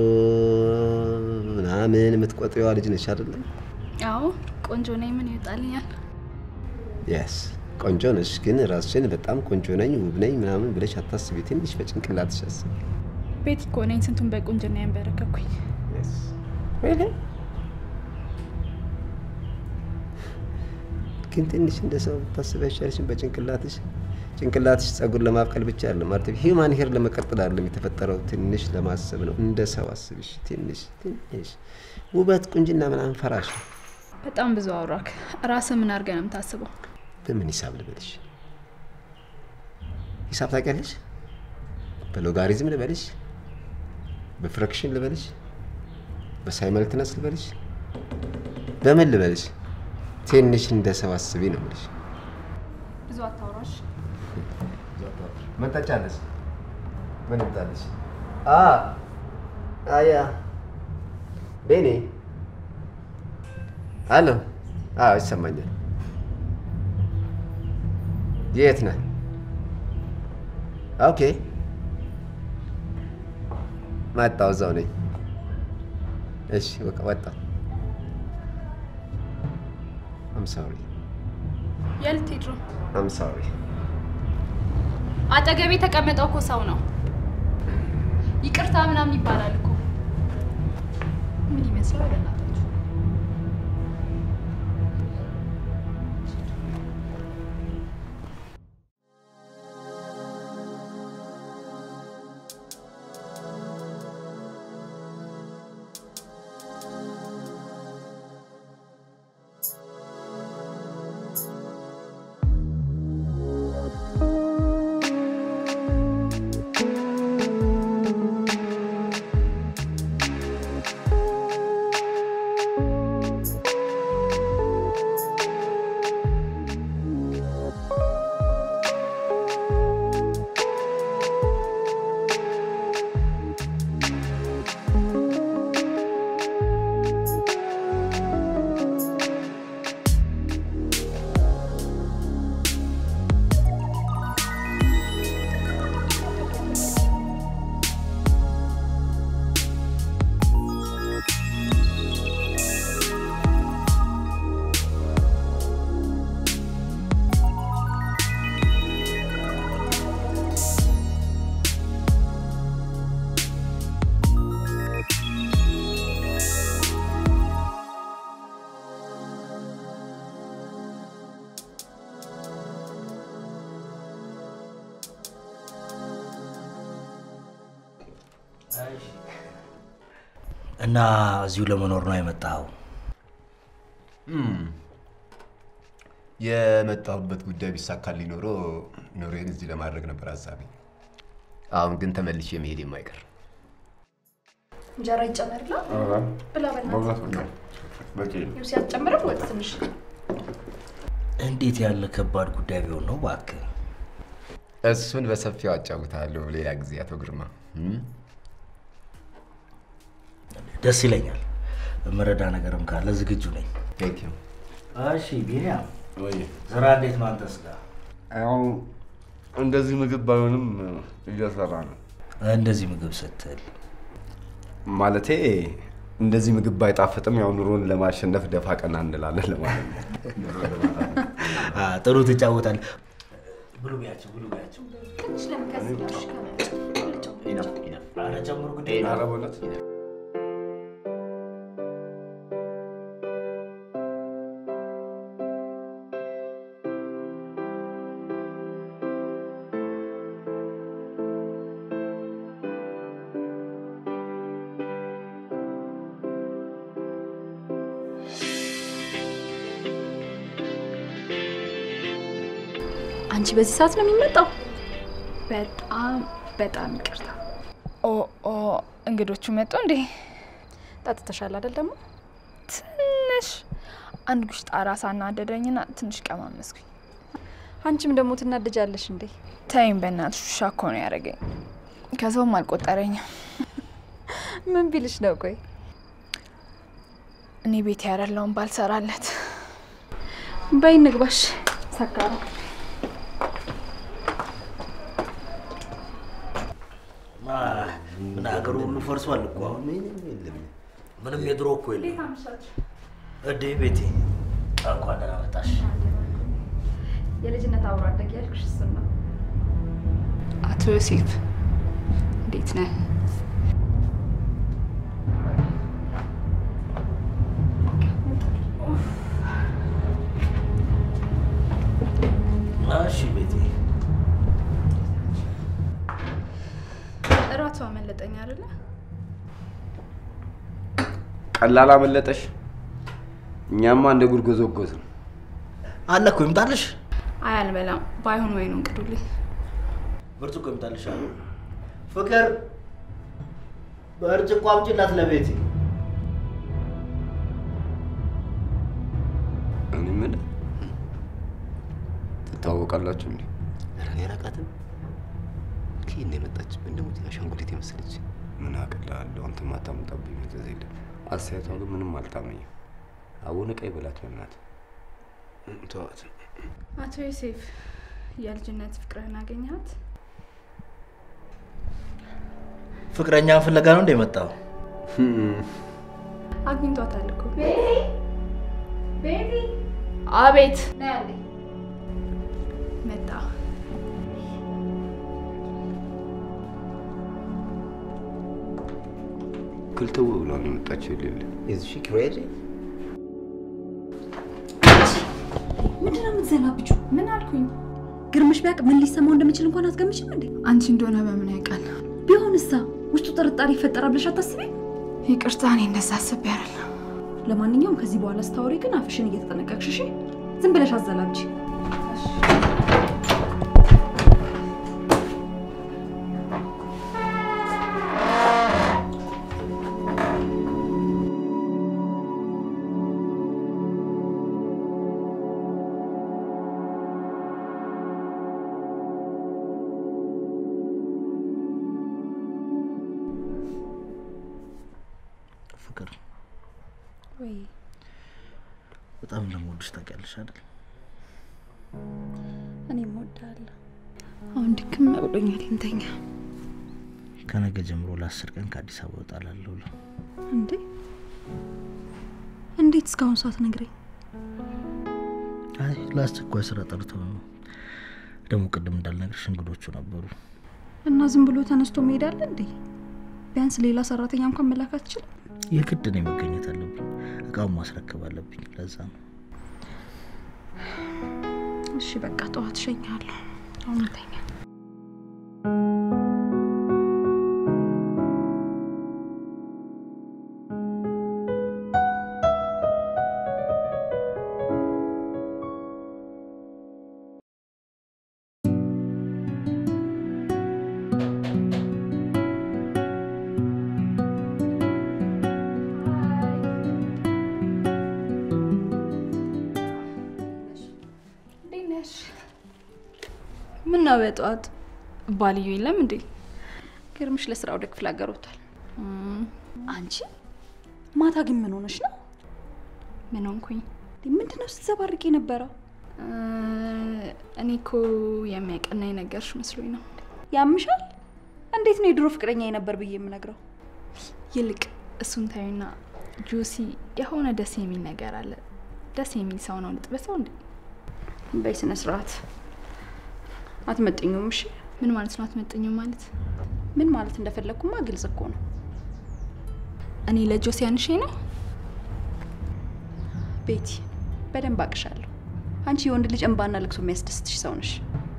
ምናምን የምትቆጥሪዋ ልጅ ነሽ አይደለ? አዎ ቆንጆ ነኝ። ምን ይወጣልኛል? የስ ቆንጆ ነሽ፣ ግን ራስሽን በጣም ቆንጆ ነኝ ውብ ነኝ ምናምን ብለሽ አታስቢ። ትንሽ በጭንቅላትሽ አስቢ። ቤት እኮ ነኝ ስንቱን በቁንጅና ያንበረከኩኝ። የስ really ግን ትንሽ እንደ ሰው ብታስቢ አይሻልሽም? በጭንቅላትሽ ጭንቅላትሽ ጸጉር ለማብቀል ብቻ አይደለም ማለት ሂውማን ሄር ለመቀጠል አይደለም የተፈጠረው። ትንሽ ለማሰብ ነው። እንደ ሰው አስብሽ። ትንሽ ውበት ቁንጅና ምናምን ፈራሽ ነው። በጣም ብዙ አውራክ። ራስህ ምን አድርገህ ነው የምታስበው? በምን ሂሳብ ልበልሽ? ሂሳብ ታውቂያለሽ? በሎጋሪዝም ልበልሽ? በፍራክሽን ልበልሽ? በሳይመልትነስ ልበልሽ? በምን ልበልሽ? ትንሽ እንደ ሰው አስቢ ነው የምልሽ። ብዙ አታውራሽ። ምን ታጫለሽ? ምን ታጫለሽ? አያ ቤኔ አሎ። ይሰማኛል። የት ነህ? ኦኬ መጣሁ፣ እዛው ነኝ። እሺ በቃ ወጣሁ። I'm sorry. የልትሄድ ነው? I'm sorry. አጠገቤ ተቀመጠው እኮ ሰው ነው። ይቅርታ ምናምን ይባላል እኮ። ምን ይመስላል በእናታችሁ? እና እዚሁ ለመኖር ነው የመጣው? የመጣሁበት ጉዳይ ቢሳካልኝ ኖሮ ኑሮዬን እዚህ ለማድረግ ነበር ሀሳቤ። አሁን ግን ተመልሼ መሄድ የማይቀር። እንጀራ ይጨመርላ? ብላ በእናትህ። ዩሲ አትጨምርም? ወጥ ትንሽ። እንዴት ያለ ከባድ ጉዳይ ቢሆን ነው እባክህ? እሱን በሰፊው አጫውታለሁ ሌላ ጊዜ አቶ ግርማ። ደስ ይለኛል። መረዳ ነገርም ካለ ዝግጁ ነኝ። ቴንክ ዩ። እሺ ቢኒያም፣ ወይ ስራ እንዴት ነው አንተስ ጋር? ያው እንደዚህ ምግብ ባይሆንም እየሰራ ነው። እንደዚህ ምግብ ስትል ማለቴ እንደዚህ ምግብ ባይጣፍጥም ያው ኑሮን ለማሸነፍ ደፋ ቀና እንላለን ለማለት ነው። ጥሩ ትጫወታለህ። ብሉ ቢያችሁ ትንሽ ለምከስልሽ ኧረ ጨምሩ ጉዳይ ነው። ኧረ በእውነት አንቺ በዚህ ሰዓት ነው የሚመጣው? በጣም ይቅርታ። እንግዶቹ መጡ እንዴ? ጠጥተሻል አይደል? ደግሞ ትንሽ አንድ ጉሽ ጣራ ሳናደደኝና ትንሽ ቀማመስኩኝ። አንቺም ደግሞ ትናደጃለሽ እንዴ? ተይኝ በእናትሽ፣ ውሻ እኮ ነው ያደረገኝ። ከዛውም አልቆጠረኝም። ምን ቢልሽ ነው? ቆይ እኔ ቤት ያረላውን ባልሰራለት በይ ንግባሽ ሰካራ ምን አገሩ ሁሉ ፈርሷል እኮ አሁን ምንም የድሮ እኮ የለም። እዴ ቤቴ እንኳን ደህና መጣሽ። የልጅነት አብሮ አደግ ያልኩሽ እሱን ነው። አቶ ዮሴፍ እንዴት ነህ? እሺ ቤቴ እራቷ አመለጠኝ አይደለ? ቀላል አመለጠሽ? እኛማ እንደ ጉድ ጎዘጎዝን። አለ እኮ ይምጣልሽ። አይ አልበላም። ባይሆን ወይኑን ቅዱልኝ። ብርጭቆ ይምጣልሽ አሉ። ፍቅር ብርጭቆ አምጪላት ለቤቴ። እኔ ምን ትታወቃላችሁ እንዴ? እኔ አላውቃትም። ከየት ነው የመጣችብን ደግሞ አሻንጉሊት የመሰለች? ምን አቅልላለሁ አንተ ማታምጣብኝ መዘዝ የለም። አስተያየቷ ግን ምንም አልጣመኝም። አሁን ቀይ በላት በእናትህ ተዋት። አቶ ዮሴፍ የልጅነት ፍቅርህን አገኘሃት? ፍቅረኛን ፍለጋ ነው እንደ መጣው? አግኝቷታል እኮ። ቤቢ አቤት ነይ አለ መጣ። ክልተው ብሎ ነው የመጣችው የሌለ። Is she crazy? ምንድነው የምትዘናብጪው? ምን አልኩኝ? ግርምሽ ቢያውቅ ምን ሊሰማው እንደሚችል እንኳን አትገምችም እንዴ? አንቺ እንደሆነ በምን ያውቃል? ቢሆንሳ ውስጡ ጥርጣሬ ይፈጠራል ብለሽ አታስቢም? ይቅርታ እኔ እንደዛ አስቤ አይደለም። ለማንኛውም ከዚህ በኋላ ስታወሪ ግን አፍሽን እየተጠነቀቅሽ እሺ? ዝም ብለሽ አዘላብጂ። ፍቅር ወይ በጣም ለምወድሽ ታውቂያለሽ አይደል? እኔም እወድሃለሁ። አሁን ድክም ብሎኛል እንተኛ። ከነገ ጀምሮ ለ10 ቀን ከአዲስ አበባ እወጣለሁ። እንዴ እንዴት እስካሁን ሳትነግረኝ? አይ ለአስቸኳይ ስራ ጠርተው ነው። ደግሞ ቅድም እንዳልነግርሽ እንግዶቹ ነበሩ። እና ዝም ብሎ ተነስቶ መሄድ አለ እንዴ? ቢያንስ ሌላ ሰራተኛ እንኳን መላክ አትችልም? የግድ ነው መገኘት አለብኝ። እቃውን ማስረከብ አለብኝ። ለዛ ነው። እሺ በቃ ጠዋት እሸኛለሁ። አሁን ተኛ። ምን ነው በጠዋት ባልዩ የለም እንዴ? ግርምሽ ለስራ ወደ ክፍለ ሀገር ወጥቷል። አንቺ ማታ ግን ምን ሆነሽ ነው? ምን ሆንኩኝ? ምንድነው ስትዘባርቂ ነበረው? እኔ እኮ የሚያቀናኝ ነገርሽ መስሎኝ ነው። ያምሻል? እንዴት ነው የድሮ ፍቅረኛ ነበር ብዬ የምነግረው? ይልቅ እሱን ታዩና ጆሲ የሆነ ደስ የሚል ነገር አለ። ደስ የሚል ሰው ነው ልጥበሰው እንዴ? በስነ ስርዓት አትመጥኙም? እሺ ምን ማለት ነው አትመጥኙም ማለት? ምን ማለት እንደፈለኩማ ግልጽ እኮ ነው። እኔ ለጆሲ አንሼ ነው? ቤቲ በደንብ አቅሻለሁ። አንቺ የወንድ ልጅ እንባና ልቅሶ የሚያስደስትሽ ሰው ነሽ።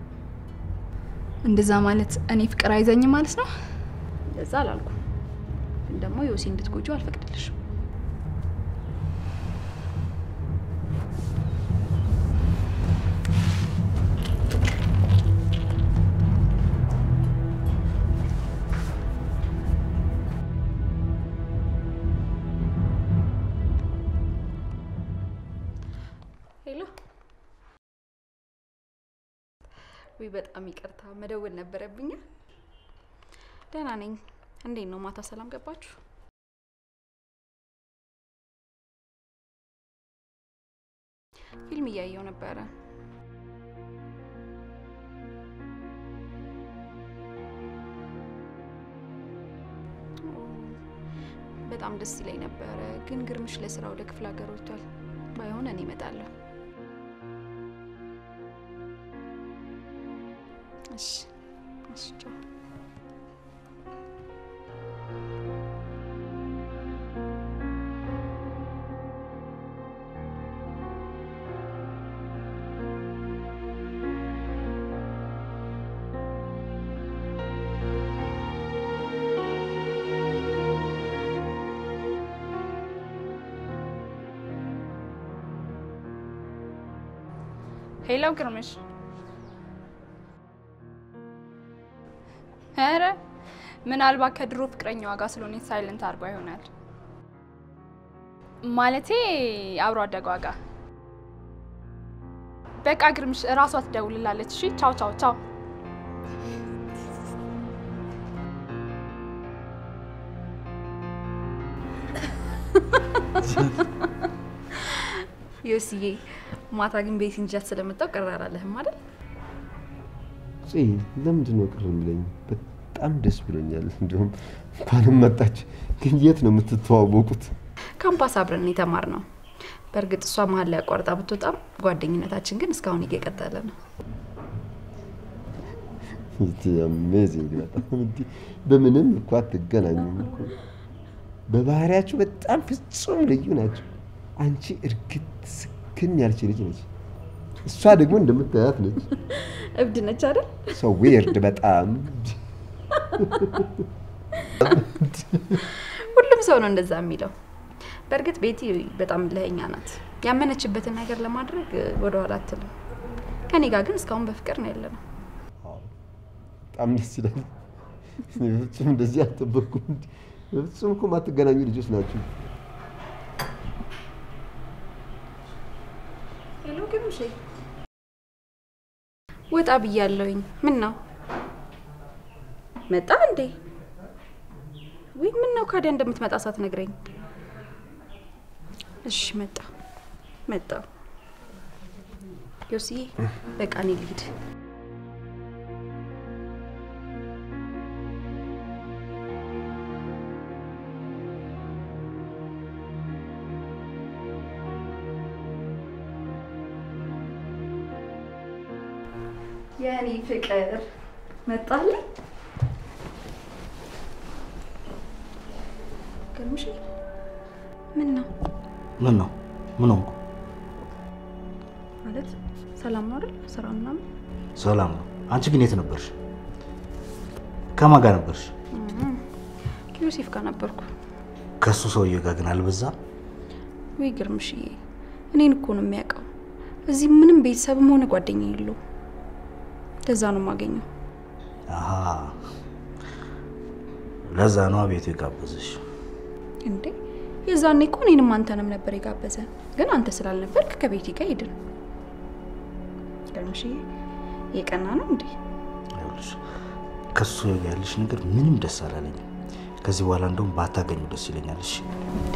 እንደዛ ማለት እኔ ፍቅር አይዘኝም ማለት ነው? እንደዛ አላልኩም። ግን ደግሞ ዮሲ እንድትጎጂው አልፈቅድልሽም። ወይ በጣም ይቅርታ መደወል ነበረብኝ። ደህና ነኝ። እንዴት ነው ማታ ሰላም ገባችሁ? ፊልም እያየው ነበረ። በጣም ደስ ይለኝ ነበረ፣ ግን ግርምሽ ለስራ ወደ ክፍለ ሀገር ወጥቷል። ባይሆን እኔ እመጣለሁ። እሺ እሺ ቻው። ሄሎ ግርምሽ። ኧረ ምናልባት ከድሮ ፍቅረኛዋ ጋር ስለሆነ ሳይለንት አድርጓ ይሆናል። ማለቴ አብሮ አደጓ ጋር። በቃ ግርምሽ እራሷ ትደውልላለች። እሺ ቻው ቻው ቻው። ዮሲዬ ማታ ግን ቤት እንጃት ስለመጣው ቀራራለህም አይደል? ለምንድን ነው ቅር የሚለኝ? በጣም ደስ ብሎኛል። እንደውም እንኳንም መጣች። ግን የት ነው የምትተዋወቁት? ካምፓስ አብረን የተማርነው። በእርግጥ እሷ መሀል ላይ አቋርጣ ብትወጣም ጓደኝነታችን ግን እስካሁን እየቀጠለ ነው። አሜዚንግ በጣም በምንም እኮ አትገናኙም እኮ። በባህሪያችሁ በጣም ፍጹም ልዩ ናቸው። አንቺ እርግጥ ስክን ያልች ልጅ ነች፣ እሷ ደግሞ እንደምታያት ነች። እብድ ነች አይደል? ሰው ዊርድ በጣም ሁሉም ሰው ነው እንደዛ የሚለው። በእርግጥ ቤቲ በጣም ለኛ ናት። ያመነችበትን ነገር ለማድረግ ወደ ኋላ አትልም። ከኔ ጋር ግን እስካሁን በፍቅር ነው ያለነው። በጣም ደስ ይላል። ፍጹም እንደዚህ አልጠበቅኩም። ፍጹም እኮ ማትገናኙ ልጆች ናችሁ። ሄሎ ግርምሽ፣ ወጣ ብያለሁኝ። ምን ነው መጣ እንዴ? ወይ ምን ነው ካዲያ እንደምትመጣ ሳትነግረኝ? እሺ መጣ። ዮሲ በቃ እኔ ልሂድ። የኔ ፍቅር መጣልኝ። ግርምሽ ምን ነው ማለት ሰላም ነው አይደል? ስራ ምናምን ሰላም ነው። አንቺ ግን የት ነበርሽ? ከማን ጋር ነበርሽ? ከዮሴፍ ጋር ነበርኩ። ከሱ ሰውዬ ጋር ግን አልበዛም? ወይ ግርምሽዬ፣ እኔን እኮ ነው የሚያውቀው። እዚህ ምንም ቤተሰብም ሆነ ጓደኛ የለው። ለዛ ነው የማገኘው። አሃ ለዛ ነው ቤቱ የጋበዘሽ እንዴ? የዛኔ እኮ እኔንም አንተንም ነበር የጋበዘ፣ ግን አንተ ስላልነበርክ ከቤቴ ጋር ሄድን። ግርምሽዬ የቀና ነው እንዴ? ይኸውልሽ ከሱ ያለሽ ነገር ምንም ደስ አላለኝም። ከዚህ በኋላ እንደውም ባታገኙ ደስ ይለኛል። እሺ እንዴ?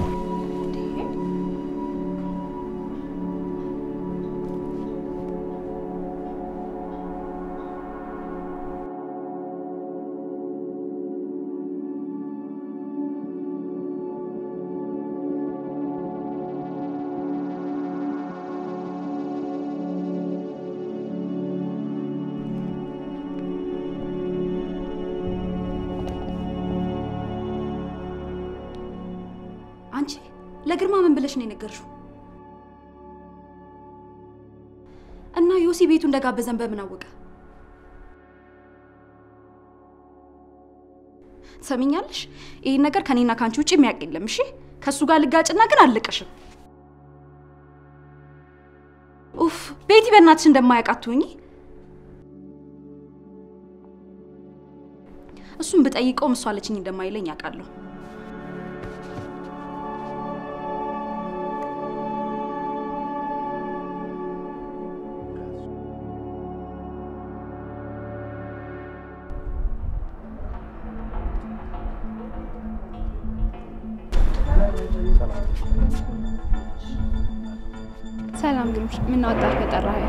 አንቺ ለግርማ ምን ብለሽ ነው የነገርሽው? እና ዮሲ ቤቱ እንደጋበዘን በምን አወቀ? ሰሚኛለሽ? ይሄን ነገር ከኔና ካንቺ ውጪ የሚያውቅ የለም። እሺ ከሱ ጋር ልጋጭና ግን አልቀሽም። ኡፍ ቤቲ በእናትሽ እንደማያውቃትሁኝ። እሱን ብጠይቀው እሷ አለችኝ እንደማይለኝ ያውቃለሁ። ሰላም ግርምሽ፣ ምን አጣር ከጠራኸኝ?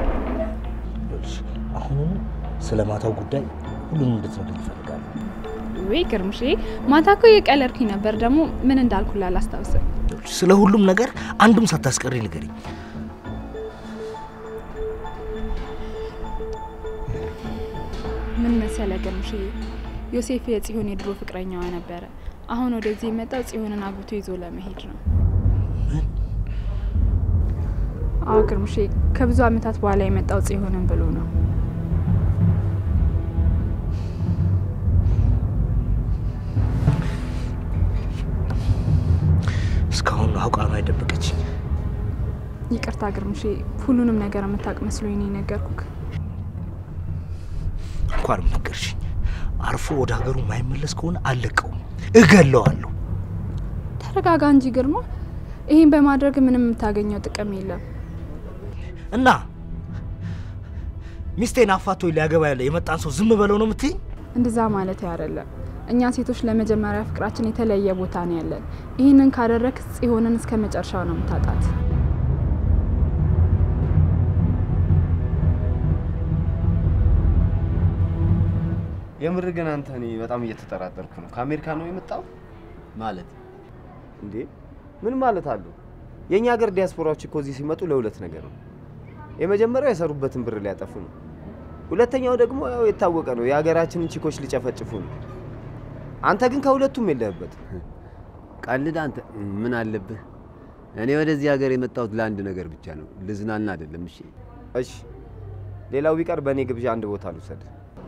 አሁን ስለማታው ጉዳይ ሁሉንም እንድትነግረኝ እፈልጋለሁ። ወይ ግርምሽ፣ ማታ እኮ የቀለድኩኝ ነበር። ደግሞ ምን እንዳልኩላ አላስታውስም። ስለ ሁሉም ነገር አንድም ሳታስቀሪ ንገሪኝ። ምን መሰለ ግርምሽ፣ ዮሴፍ የጽዮን የድሮ ፍቅረኛዋ ነበረ። አሁን ወደዚህ የመጣው ጽዮንን አግብቶ ይዞ ለመሄድ ነው። አዎ ግርምሽ፣ ከብዙ አመታት በኋላ የመጣው ጽዮንን ብሎ ነው። እስካሁን አውቃ ነው አይደበቀችኝ። ይቅርታ ግርምሽ፣ ሁሉንም ነገር የምታውቅ መስሎኝ ነው የነገርኩክ። እንኳን ነገርሽኝ። አርፎ ወደ ሀገሩ ማይመለስ ከሆነ አለቀውም፣ እገለዋለሁ። ተረጋጋ እንጂ ግርማ፣ ይሄን በማድረግ ምንም የምታገኘው ጥቅም የለም። እና ሚስቴን አፋቶ ሊያገባ ያለ የመጣን ሰው ዝም በለው ነው የምትይኝ? እንደዛ ማለት አይደለም። እኛ ሴቶች ለመጀመሪያ ፍቅራችን የተለየ ቦታ ነው ያለን። ይሄንን ካደረክ ጽዮንን እስከ መጨረሻው ነው የምታጣት። የምር ግን አንተ እኔ በጣም እየተጠራጠርኩ ነው። ከአሜሪካ ነው የመጣው ማለት እንዴ? ምን ማለት አለው? የኛ ሀገር ዲያስፖራዎች እኮ እዚህ ሲመጡ ለሁለት ነገር ነው። የመጀመሪያው የሰሩበትን ብር ሊያጠፉ ነው። ሁለተኛው ደግሞ ያው የታወቀ ነው የሀገራችንን ቺኮች ሊጨፈጭፉ ነው። አንተ ግን ከሁለቱም የለህበት። ቀልድ አንተ ምን አለብህ? እኔ ወደዚህ ሀገር የመጣሁት ለአንድ ነገር ብቻ ነው፣ ልዝናና አይደለም። እሺ እሺ፣ ሌላው ቢቀር በእኔ ግብዣ አንድ ቦታ ልውሰድ።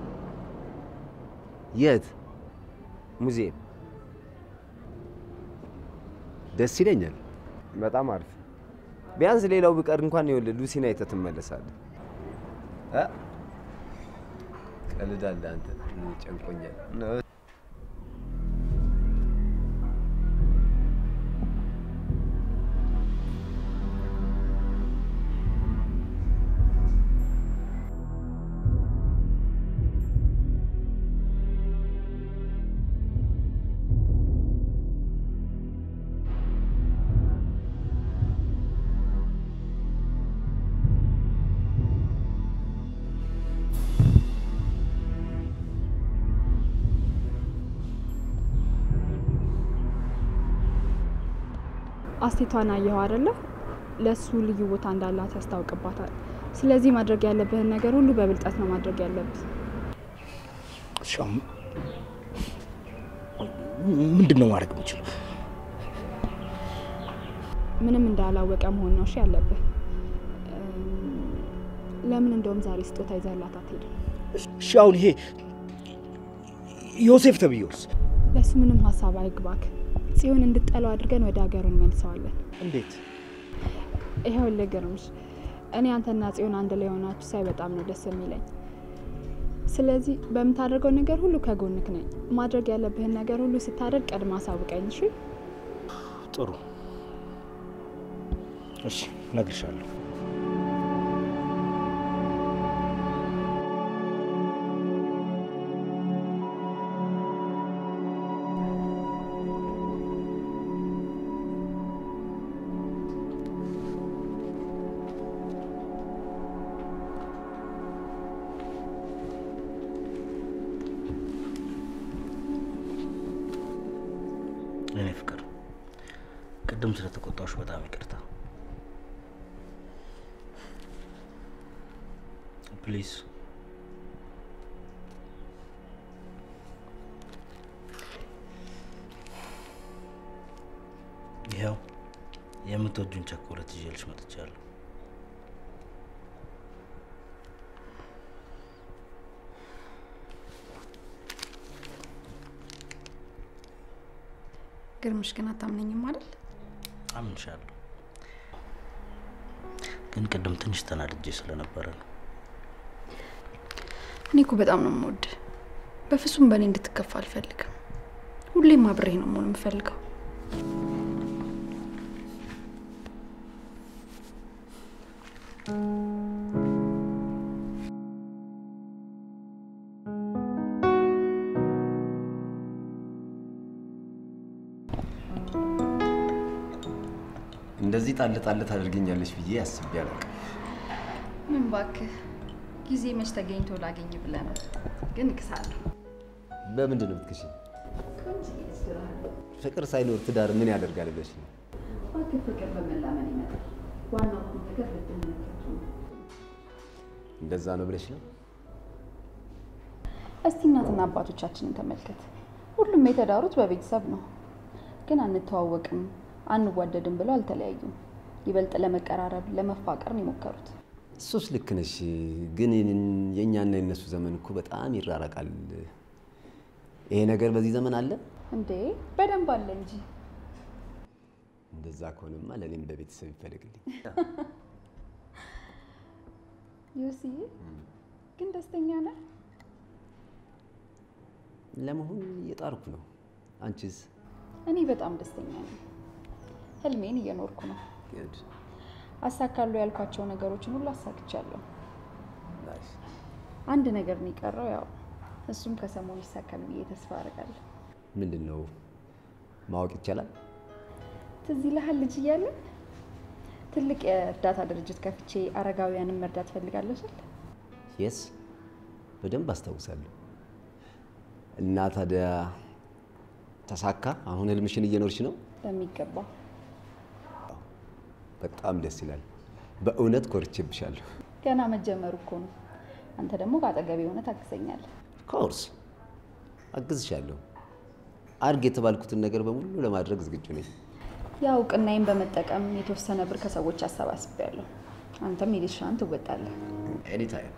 የት? ሙዚየም። ደስ ይለኛል። በጣም አሪፍ። ቢያንስ ሌላው ቢቀር እንኳን ይኸውልህ ሉሲን አይተህ ትመለሳለህ። ቀልዳለህ አንተ። ጨንቆኛል። አስቴቷን አየኸው አይደለ? ለሱ ልዩ ቦታ እንዳላት ያስታውቅባታል። ስለዚህ ማድረግ ያለብህን ነገር ሁሉ በብልጣት ነው ማድረግ ያለብህ። ሻም ምንድነው ማድረግ የምችለው? ምንም እንዳላወቀ መሆን ነው እሺ ያለብህ። ለምን እንደውም ዛሬ ስጦታ ይዘህላት አትሄድም? እሺ አሁን ይሄ ዮሴፍ ተብዬውስ? ለሱ ምንም ሀሳብ አይግባክ። ጽዮን እንድጠለው አድርገን ወደ ሀገሩ እንመልሰዋለን። እንዴት? ይኸውልህ ግርምሽ፣ እኔ አንተና ጽዮን አንድ ላይ ሆናችሁ ሳይ በጣም ነው ደስ የሚለኝ። ስለዚህ በምታደርገው ነገር ሁሉ ከጎንክ ነኝ። ማድረግ ያለብህን ነገር ሁሉ ስታደርግ ቀድማ አሳውቀኝ እሺ? ጥሩ እሺ፣ እነግርሻለሁ። እኔ ፍቅር ቅድም ስለተቆጣሁሽ በጣም ይቅርታ። ፕሊዝ ይኸው የምትወጂውን ቸኮሌት ይዤልሽ መጥቻለሁ። ግርምሽ ግን አታምነኝም አይደል? አምንሻለሁ፣ ግን ቅድም ትንሽ ተናድጄ ስለነበረ ነው። እኔ እኮ በጣም ነው የምወድህ። በፍጹም በእኔ እንድትከፋ አልፈልግም። ሁሌም አብሬ ነው መሆን የምፈልገው። እንደዚህ ጣል ጣል ታደርገኛለች ብዬ አስቤ አላውቅም። ምን ባክህ ጊዜ መች ተገኝቶ ላገኝ ብለህ ነው። ግን እክሳለሁ። በምንድን ነው የምትክሽኝ? ፍቅር ሳይኖር ትዳር ምን ያደርጋል ብለሽ ነው? ባክህ ፍቅር በመላመን ይመጣል። ዋናው ቁም ነገር ልትመለከቱ ነው። እንደዛ ነው ብለሽ ነው? እስቲ እናትና አባቶቻችንን ተመልከት። ሁሉም የተዳሩት በቤተሰብ ነው። ግን አንተዋወቅም፣ አንዋደድም ብለው አልተለያዩም። ይበልጥ ለመቀራረብ ለመፋቀር ነው የሞከሩት። እሱስ ልክ ነሽ። ግን የኛና የነሱ ዘመን እኮ በጣም ይራራቃል። ይሄ ነገር በዚህ ዘመን አለ እንዴ? በደንብ አለ እንጂ። እንደዛ ከሆነማ ለኔም በቤተሰብ ይፈልግልኝ። ዮሲ ግን ደስተኛ ነህ? ለመሆን እየጣርኩ ነው። አንቺስ? እኔ በጣም ደስተኛ ነኝ። ህልሜን እየኖርኩ ነው። አሳካለሁ ያልኳቸው ነገሮችን ሁሉ አሳክቻለሁ። አንድ ነገር ነው የቀረው፣ ያው እሱም ከሰሞኑ ይሳካል ብዬ ተስፋ አደርጋለሁ። ምንድነው? ማወቅ ይቻላል? ትዝ ይልሃል ልጅ እያለን ትልቅ የእርዳታ ድርጅት ከፍቼ አረጋውያንን መርዳት ፈልጋለሁ ስል? የስ በደንብ አስታውሳለሁ። እና ታዲያ ተሳካ? አሁን ህልምሽን እየኖርሽ ነው? በሚገባ። በጣም ደስ ይላል። በእውነት ኮርቼብሻለሁ። ገና መጀመሩ እኮ ነው። አንተ ደግሞ ከአጠገቤ ሆነ ታግዘኛለህ። ኮርስ አግዝሻለሁ። አድርግ የተባልኩትን ነገር በሙሉ ለማድረግ ዝግጁ ነኝ። ያው እውቅናዬን በመጠቀም የተወሰነ ብር ከሰዎች አሰባስቤያለሁ። አንተም የድርሻህን ትወጣለህ። ኤኒ ታይም።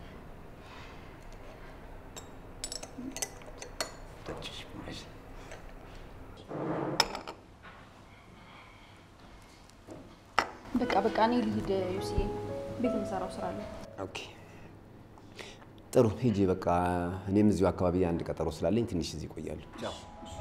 በቃ እኔ ልሂድ ዩሲዬ፣ ቤት የምሰራው ስራ አለ። ኦኬ ጥሩ ሂጂ። በቃ እኔም እዚሁ አካባቢ አንድ ቀጠሮ ስላለኝ ትንሽ እዚህ እቆያለሁ። ቻው።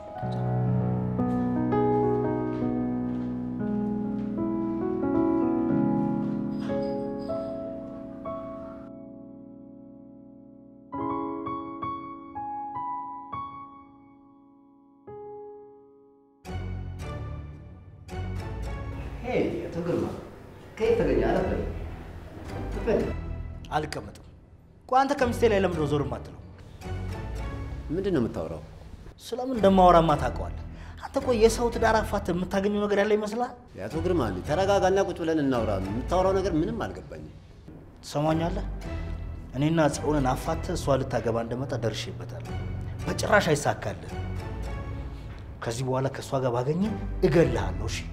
ሄይ አቶ ግርማ ከየት ተገኘ? አልቀመጥም። ቆይ አንተ ከሚስቴ ላይ ለምንድን ነው ዞር የማትለው? ምንድን ነው የምታወራው? ስለምን እንደማወራማ ታውቀዋለህ። አንተ ቆይ የሰው ትዳር አፋት የምታገኘው ነገር ያለ ይመስላል? አቶ ግርማ ተረጋጋና ቁጭ ብለን እናውራ። የምታወራው ነገር ምንም አልገባኝም። ትሰማኛለህ? እኔና ጽዮንን አፋት እሷ ልታገባ እንደመጣ ደርሼበታለሁ። በጭራሽ አይሳካልህ። ከዚህ በኋላ ከእሷ ጋር ባገኘ እገልሃለሁ። እሺ?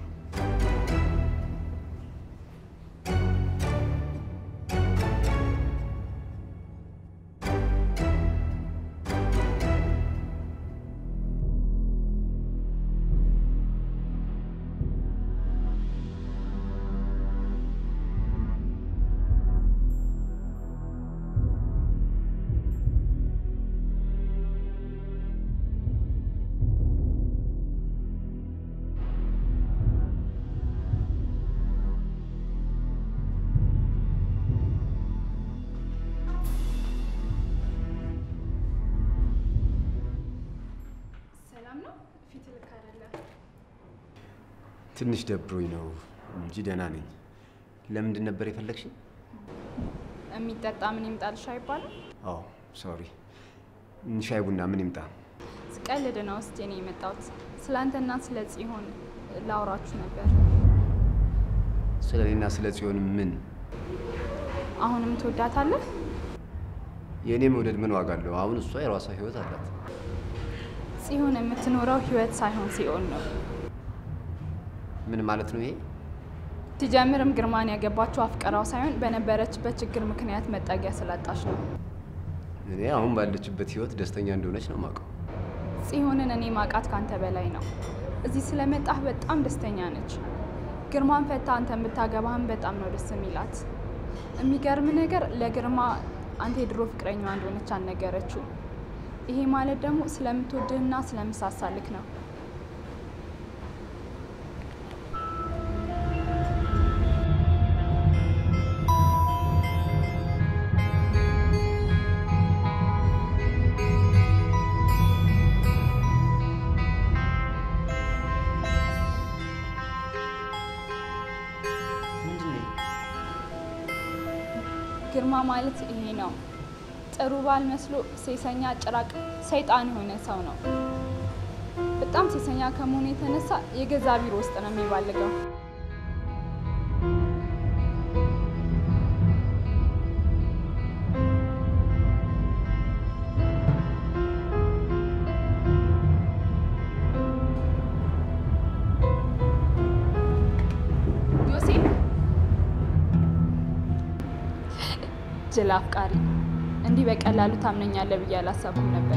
ትንሽ ደብሮኝ ነው እንጂ ደህና ነኝ። ለምንድን ነበር የፈለግሽኝ? የሚጠጣ ምን ይምጣልሽ አይባልም? አዎ ሶሪ። ሻይ ቡና ምን ይምጣ? ስቀልድ ነው እስቲ እኔ የመጣሁት። ስላንተና ስለ ጽዮን ላውራችሁ ነበር። ስለ እኔና ስለ ጽዮን ምን? አሁንም ትወዳታለህ? የእኔ መውደድ ምን ዋጋ አለው? አሁን እሷ የራሷ ህይወት አላት። ጽዮን የምትኖረው ህይወት ሳይሆን ሲኦል ነው። ምን ማለት ነው ይሄ? ትጀምርም ግርማን ያገባችው አፍቀራው ሳይሆን በነበረችበት ችግር ምክንያት መጠጊያ ስላጣች ነው። እኔ አሁን ባለችበት ህይወት ደስተኛ እንደሆነች ነው የማውቀው። ጽዮንን እኔ ማቃት ካንተ በላይ ነው። እዚህ ስለመጣህ በጣም ደስተኛ ነች። ግርማን ፈታ አንተን ብታገባህም በጣም ነው ደስ የሚላት። የሚገርም ነገር ለግርማ አንተ የድሮ ፍቅረኛዋ እንደሆነች አልነገረችው። ይሄ ማለት ደግሞ ስለምትወድህና ስለምሳሳልክ ነው። ግርማ ማለት ይሄ ነው። ጥሩ ባል መስሎ ሴሰኛ ጭራቅ ሰይጣን የሆነ ሰው ነው። በጣም ሴሰኛ ከመሆኑ የተነሳ የገዛ ቢሮ ውስጥ ነው የሚባልገው። ጅል አፍቃሪ እንዲህ በቀላሉ ታምነኛለህ ብዬ አላሰብኩም ነበር።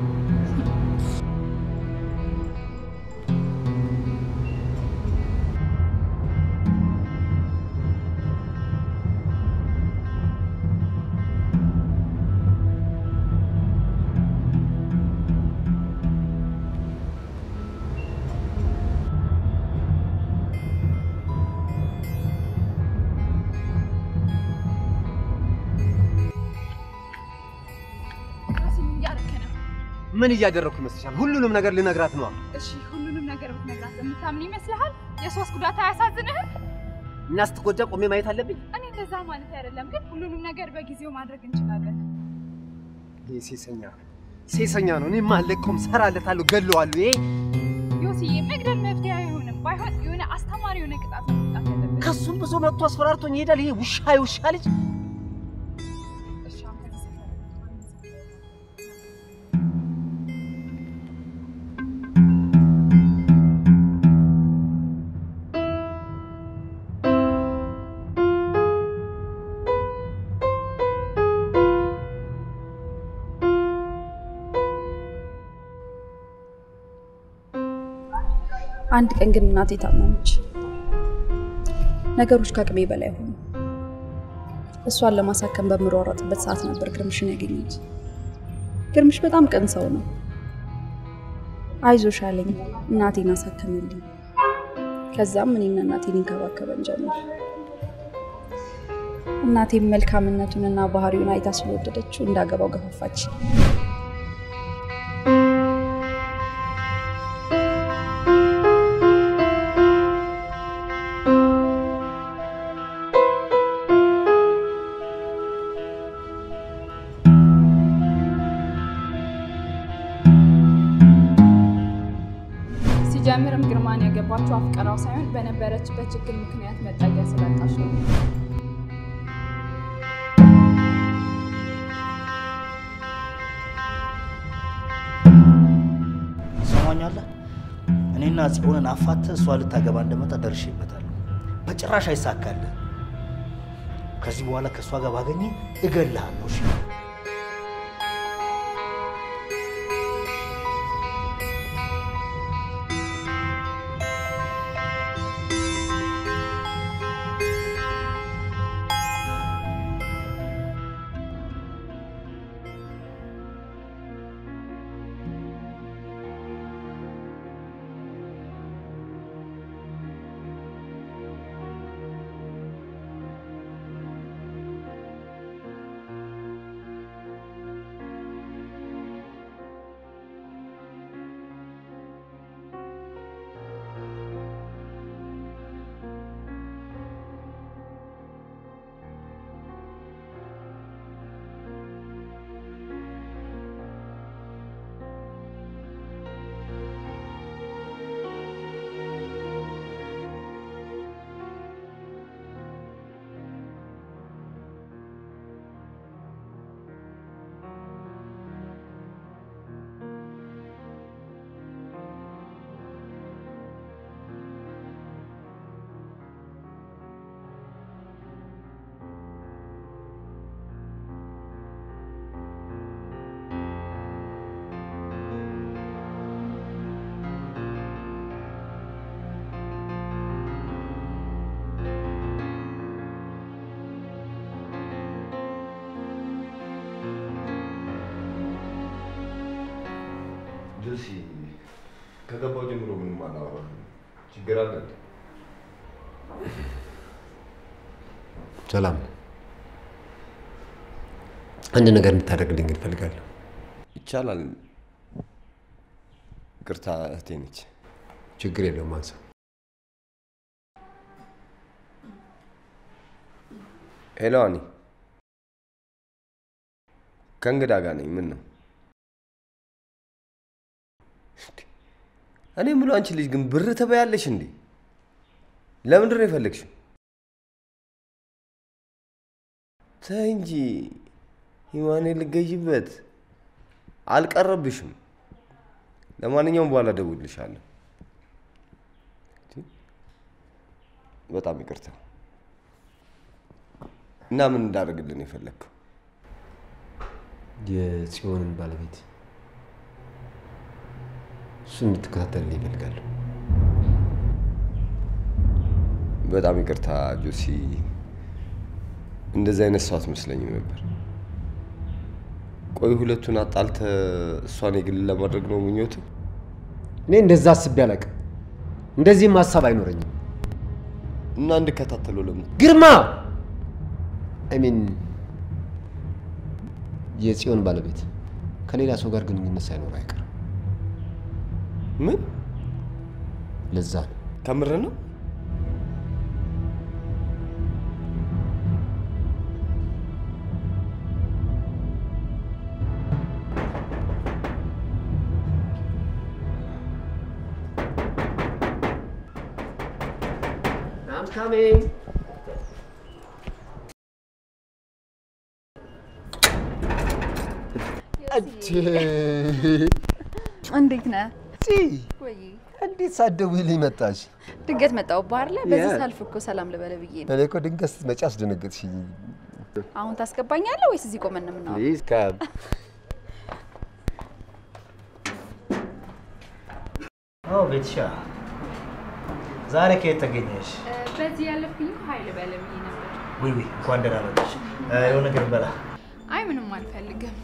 ምን እያደረኩ ይመስልሻል? ሁሉንም ነገር ልነግራት ነው። እሺ ሁሉንም ነገር ብትነግራት የምታምን ይመስልሃል? የሶስት ጉዳት አያሳዝንህም? እና ስትጎዳ ቆሜ ማየት አለብኝ? እኔ እንደዛ ማለት አይደለም፣ ግን ሁሉንም ነገር በጊዜው ማድረግ እንችላለን። ይሄ ሴሰኛ ነው። እኔ ማለቀውም ሰራለታለሁ፣ ገለዋለሁ። ይሄ ዮሲዬ መግደል መፍትሄ አይሆንም። ባይሆን የሆነ አስተማሪ የሆነ ቅጣት መስጠት አለበት። ከሱም ብዙ መጥቶ አስፈራርቶኝ ይሄዳል። ይሄ ውሻ ልጅ አንድ ቀን ግን እናቴ ታመመች። ነገሮች ከአቅሜ በላይ ሆኑ። እሷን ለማሳከም በምሯሯጥበት ሰዓት ነበር ግርምሽን ያገኘሁት። ግርምሽ በጣም ቀን ሰው ነው። አይዞሽ አለኝ፣ እናቴን አሳከመልኝ። ከዛም እኔና እናቴን እንከባከበን ጀመር። እናቴም መልካምነቱንና ባህሪውን አይታ ስለወደደችው እንዳገባው ገፋፋች። ሲጀምርም ግርማን ያገባችው አፍቀራው ሳይሆን በነበረችበት ችግር ምክንያት መጠጊያ ስላጣች ነው። ሰማኛለህ? እኔና ጽዮንን አፋተህ እሷ ልታገባ እንደመጣ ደርሼበታለሁ። በጭራሽ አይሳካልህ። ከዚህ በኋላ ከእሷ ጋር ባገኘ እገልሃለሁ። እሺ? ጆሲ ከገባው ጀምሮ ምንም አላወራም። ችግር አለ? ሰላም፣ አንድ ነገር እንድታደርግልኝ እፈልጋለሁ። ይቻላል። ይቅርታ እህቴ ነች። ችግር የለውም፣ አንሳ። ሄሎ አኒ ከእንግዳ ጋር ነኝ። ምን ነው? እኔ የምለው አንቺ ልጅ ግን ብር ትበያለሽ እንዴ? ለምንድን ነው የፈለግሽው? ተይ እንጂ ሂማኔ ልገይበት አልቀረብሽም። ለማንኛውም በኋላ ደውልልሻለሁ። በጣም ይቅርታ። እና ምን እንዳደርግልን የፈለግከው? የጽዮንን ባለቤት እሱን እንድትከታተልልኝ እፈልጋለሁ። በጣም ይቅርታ ጆሲ፣ እንደዚህ አይነት ሰው አትመስለኝም ነበር። ቆይ ሁለቱን አጣልተ እሷን የግል ለማድረግ ነው ምኞት? እኔ እንደዛ አስቤ አላውቅም። እንደዚህም ሀሳብ አይኖረኝም። እና እንድከታተለው ለምን? ግርማ አይ የጽዮን ባለቤት ከሌላ ሰው ጋር ግንኙነት ሳይኖር አይቀርም። ምን? ለዛ ነው። ከምር ነው? I'm coming. እንዴት ነህ? ወይ እንዴት ሳትደውይልኝ መጣሽ? ድንገት መጣሁ ባርለ በዚህ ሳልፍ እኮ ሰላም ልበለ ብዬ ነው። እኔ እኮ ድንገት ስትመጪ አስደነገጥሽኝ። አሁን ታስገባኛለህ ወይስ እዚህ ቆመን ነው የምናወራው? ፕሊዝ ካም። ቤትሻ ዛሬ ከየት ተገኘሽ? በዚህ ያለፍኩኝ ኃይል በለ ብዬ ነበር። ውይ እንኳን ደህና መጣሽ። የሆነ ነገር በላ። አይ ምንም አልፈልግም።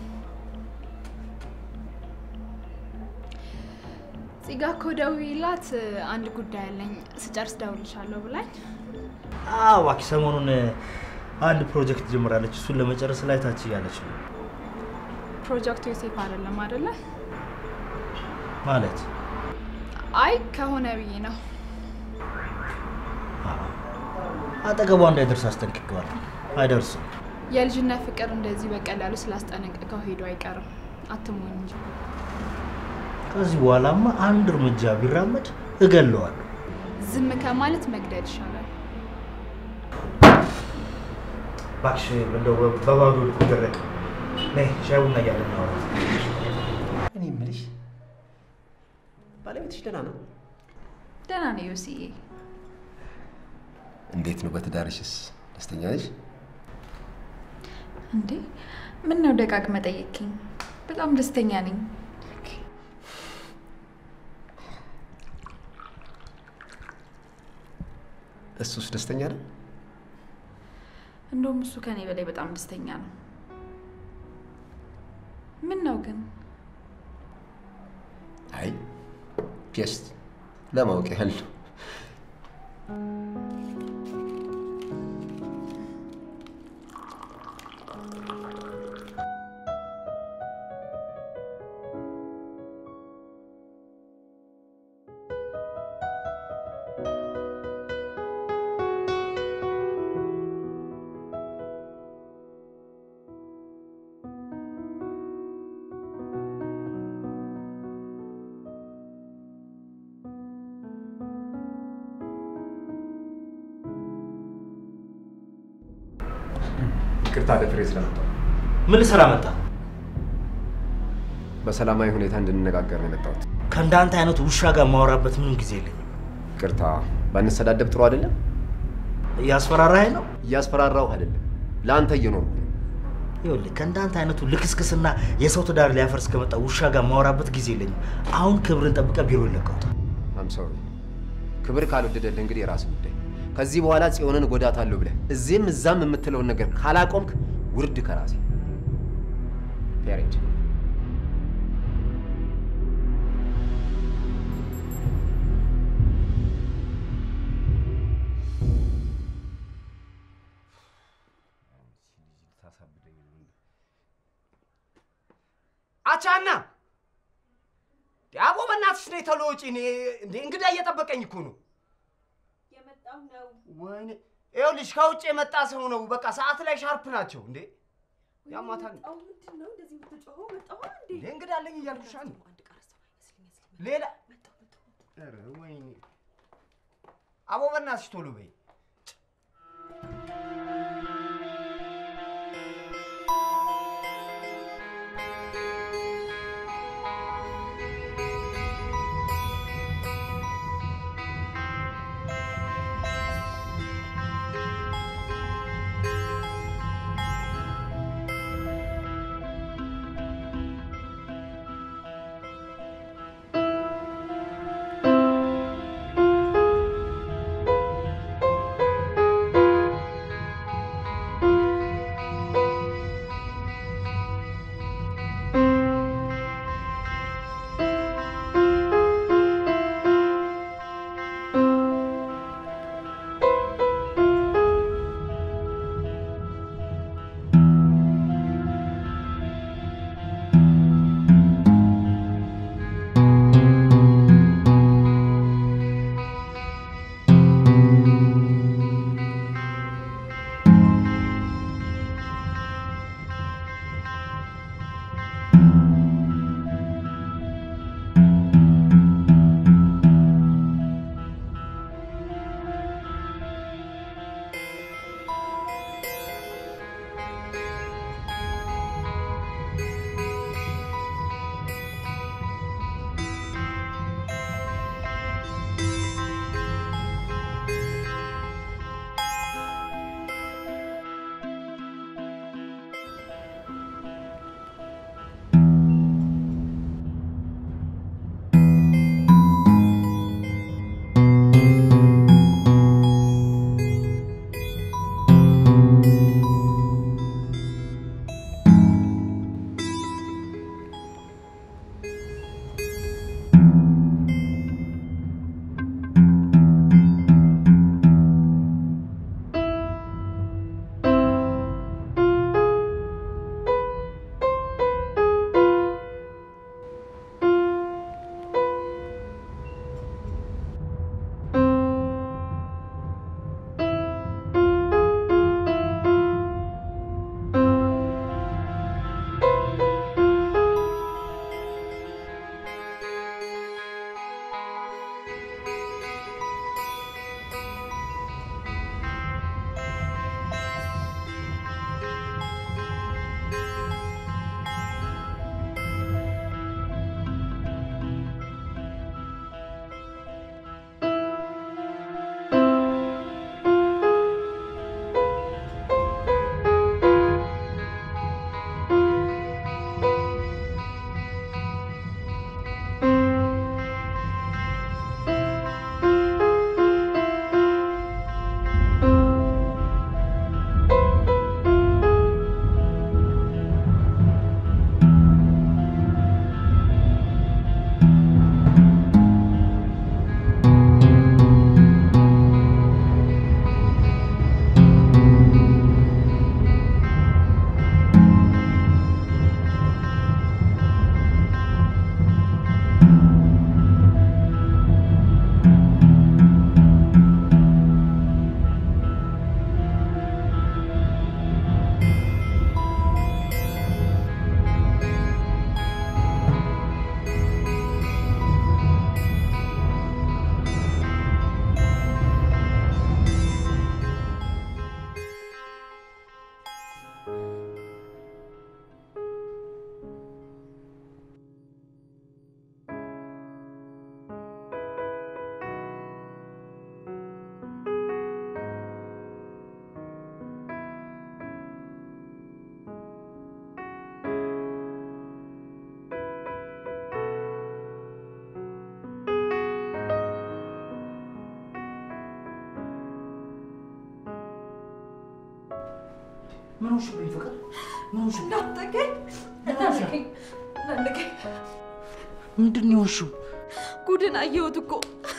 ፂጋ እኮ ደውዬላት አንድ ጉዳይ አለኝ ስጨርስ ደውልልሻለሁ ብላኝ። እባክሽ ሰሞኑን አንድ ፕሮጀክት ጀምራለች። እሱን ለመጨረስ ላይ ታች እያለች ነው። ፕሮጀክቱ ዮሴፍ አይደለም አይደለ? ማለት አይ ከሆነ ብዬ ነው። አጠገቧ እንዳይደርስ አስጠንቅቀዋል። አይደርስም። የልጅነት ፍቅር እንደዚህ በቀላሉ ስላስጠነቀቀው ሄዶ አይቀርም። አትሞኝ እንጂ። ከዚህ በኋላማ አንድ እርምጃ ቢራመድ እገለዋለሁ። ዝም ከማለት መግደል ይሻላል። እባክሽ እንደው በባዶ ልኩ ደረቅ ነይ ሻይ ቡና እያልን ነው። እኔ የምልሽ ባለቤትሽ ደህና ነው? ደህና ነው ዮሲዬ። እንዴት ነው በትዳርሽስ? ደስተኛ ነሽ? እንዴ ምን ነው ደጋግመህ ጠየቅኝ? በጣም ደስተኛ ነኝ። እሱስ ደስተኛ ነው? እንደውም እሱ ከኔ በላይ በጣም ደስተኛ ነው። ምን ነው ግን? አይ ፒስት ለማወቅ ያህል ነው። ይቅርታ ደፍሬ ስለመጣሁ። ምን ልሰራ መጣ? በሰላማዊ ሁኔታ እንድንነጋገር ነው የመጣሁት። ከእንዳንተ አይነቱ ውሻ ጋር ማወራበት ምንም ጊዜ የለኝም። ይቅርታ ባንሰዳደብ ጥሩ አይደለም? እያስፈራራኸኝ ነው? እያስፈራራሁ አይደለም፣ ለአንተ እየኖርኩ ነው። ይኸውልህ ከእንዳንተ አይነቱ ልክስክስና የሰው ትዳር ሊያፈርስ ከመጣ ውሻ ጋር ማወራበት ጊዜ የለኝም። አሁን ክብርን ጠብቀህ ቢሮ ይለቀውታል። አም ሶሪ። ክብር ካልወደደልህ እንግዲህ የራስህ ጉዳይ። ከዚህ በኋላ ጽዮንን ጎዳታለሁ ብለህ እዚህም እዛም የምትለውን ነገር ካላቆምክ ውርድ ከራሴ ፔሬድ። አቻና ዳቦ በእናትሽ ነይ ቶሎ ውጪ። እኔ እንደ እንግዳ እየጠበቀኝ እኮ ነው። የመጣው ነው። ወይኔ ይኸውልሽ ከውጭ የመጣ ሰው ነው። በቃ ሰዓት ላይ ሻርፕ ናቸው እንዴ። ያማታል። አው ምንድነው እንደዚህ የምትጮኸው? መጣሁ እንዴ? እንግዳ አለኝ እያልኩሽ አንድ አንድ ቀርሰው ያስልኝ ሌላ መጣሁ። ኧረ ወይኔ አቦ በእናትሽ ቶሎ በይ። ምን ሆንሽብኝ ፍቅር? ምን ሆንሽ? እንዳትጠቀኝ እንዳትጠቀኝ እንዳትጠቀኝ። ምንድን ነው የሆንሽው? ጉድን አየሁት እኮ።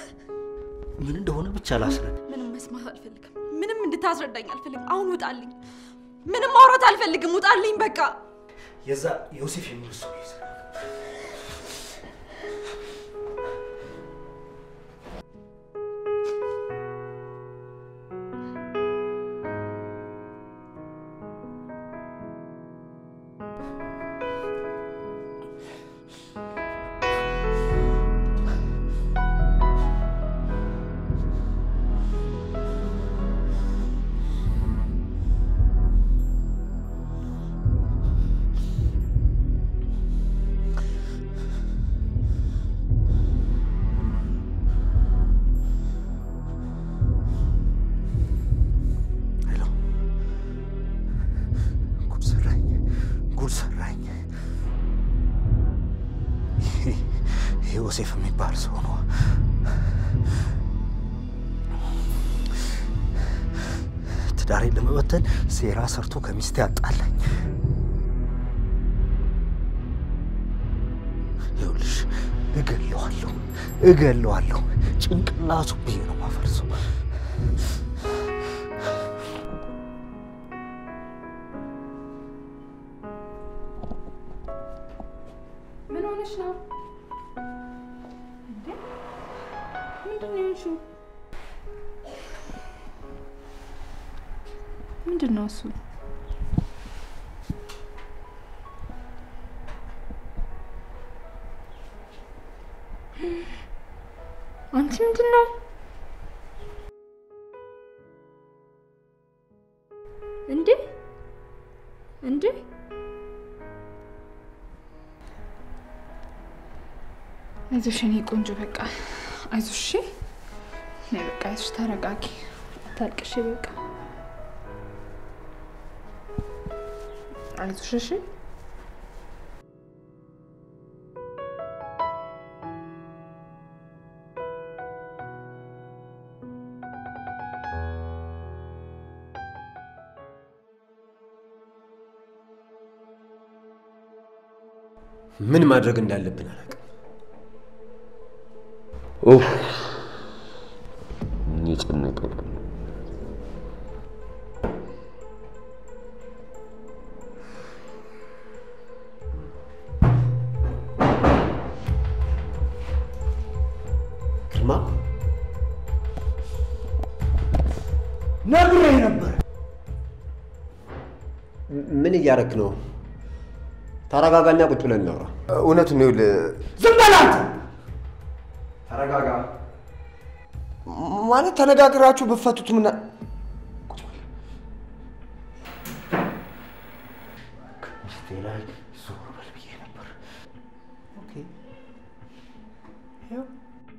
ምን እንደሆነ ብቻ ላስረዳ። ምንም መስማት አልፈልግም። ምንም እንድታስረዳኝ አልፈልግም። አሁን ውጣልኝ። ምንም ማውራት አልፈልግም። ውጣልኝ በቃ። የዛ ዮሴፍ የሚል ሰው ይዘ ዮሴፍ የሚባል ሰው ነው። ትዳሬን ለመበተን ሴራ ሰርቶ ከሚስቴ ያጣላኝ። ይኸውልሽ እገለዋለሁ። ጭንቅላቱ ብዬ ነው ማፈርሰው። ምን ሆነሽ ነው? ምንድን ነው ያልሽው? ምንድን ነው እሱ? አንቺ ምንድን ነው? እንዴ አይዞሽ የኔ ቆንጆ፣ በቃ አይዞሽ። ነይ በቃ አይዞሽ፣ ተረጋጊ፣ አታልቅሽ። በቃ አይዞሽ እሺ። ምን ማድረግ እንዳለብን አላውቅም። ኡፍ እየጨነቀኝ ነው። ግርማ ነግሬህ ነበር። ምን እያደረክ ነው? ተረጋጋና ቁጭ ብለን እናውራ። እውነቱን ነው። ዝም በል አንተ። ተረጋጋ ማለት ተነጋግራችሁ በፈቱት ምን ሚስቴ ላይ ዞር በል ብዬ ነበር። ኦኬ ይኸው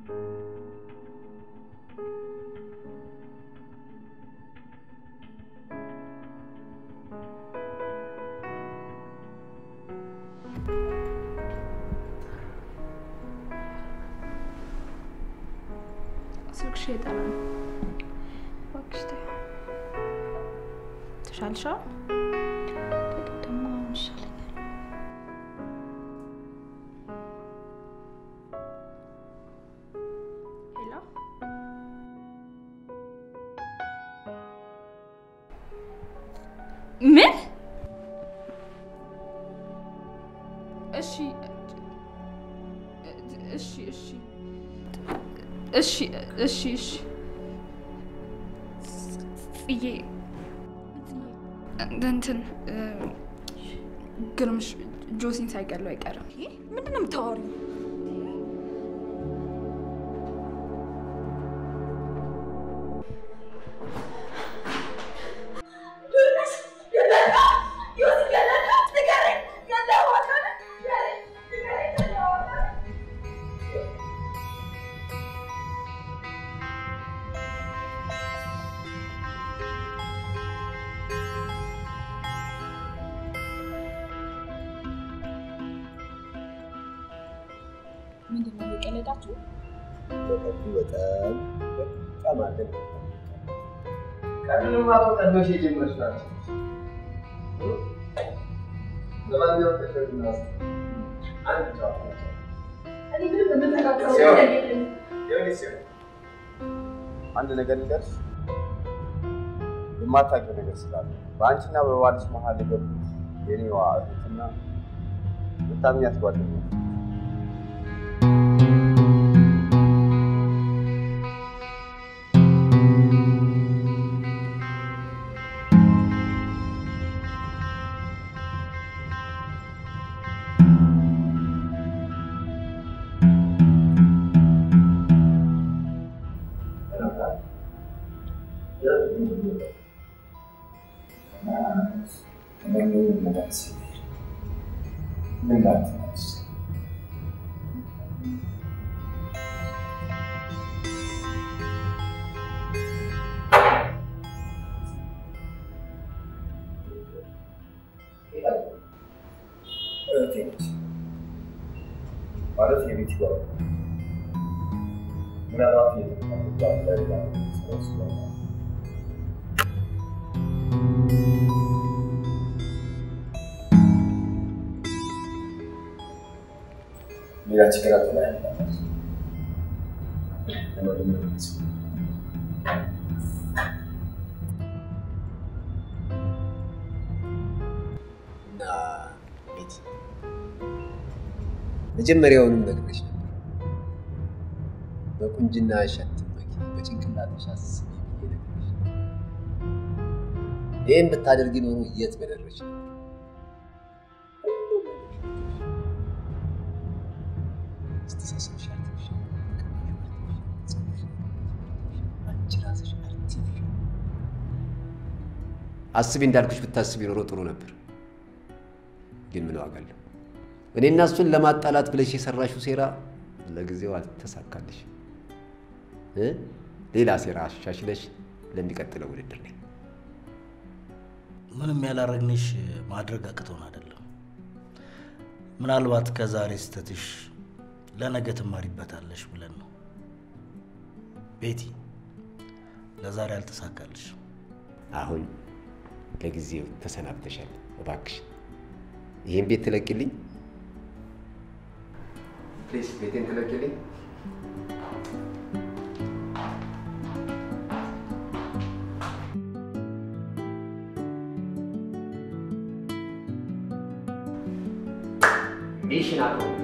ስልክሽ የጠራ ነው። እባክሽ ተይው። ተሻልሻ? ደግሞ ይሻለኛል። ሄሎ ምን? እሺ ጽዬ እንትን ግርምሽ ጆሲን ሳይገለው አይቀርም። ምንድን ነው የምታወሪው? ምንድን ነው የቀለዳችሁ? በጣም አለ። ቀድሞ ቀድመሽ የጀመርሽ ናቸው። ለማንኛውም ተሸግና አንድ ጨዋታ አንድ ነገር ልንገርሽ፣ የማታውቂው ነገር ስላለ በአንቺና በባልሽ መሀል የገቡት የኔዋ እህትና የምታምኛት ጓደኛ ማለት የቤት ይባላል ምናልባት የተጣጣ ላይ ያለው ሌላ ችግር አትበል መጀመሪያውንም ነግሬሽ ነበር በቁንጅና አትመኪ በጭንቅላትሽ አስቢ ብዬ ነግሬሽ ነበር ይሄን ብታደርጊ ኖሮ የት በደረስሽ ነበር استساسش artificial አንቺ ራስሽ artificial አስቢ እንዳልኩሽ ብታስቢ ኖሮ ጥሩ ነበር ግን ምን ዋጋ አለው እኔና እሱን ለማጣላት ብለሽ የሰራሽው ሴራ ለጊዜው አልተሳካልሽ ሌላ ሴራ አሻሽለሽ ለሚቀጥለው ውድድር ላይ ምንም ያላረግንሽ ማድረግ አቅቶን አይደለም ምናልባት ከዛሬ ስተትሽ ለነገ ትማሪበታለሽ ብለን ነው ቤቲ ለዛሬ አልተሳካልሽ አሁን ለጊዜው ተሰናብተሻል እባክሽ ይሄን ቤት ትለቂልኝ ፕሊዝ ቤቴን ትለቂልኝ ሚሽን አቆም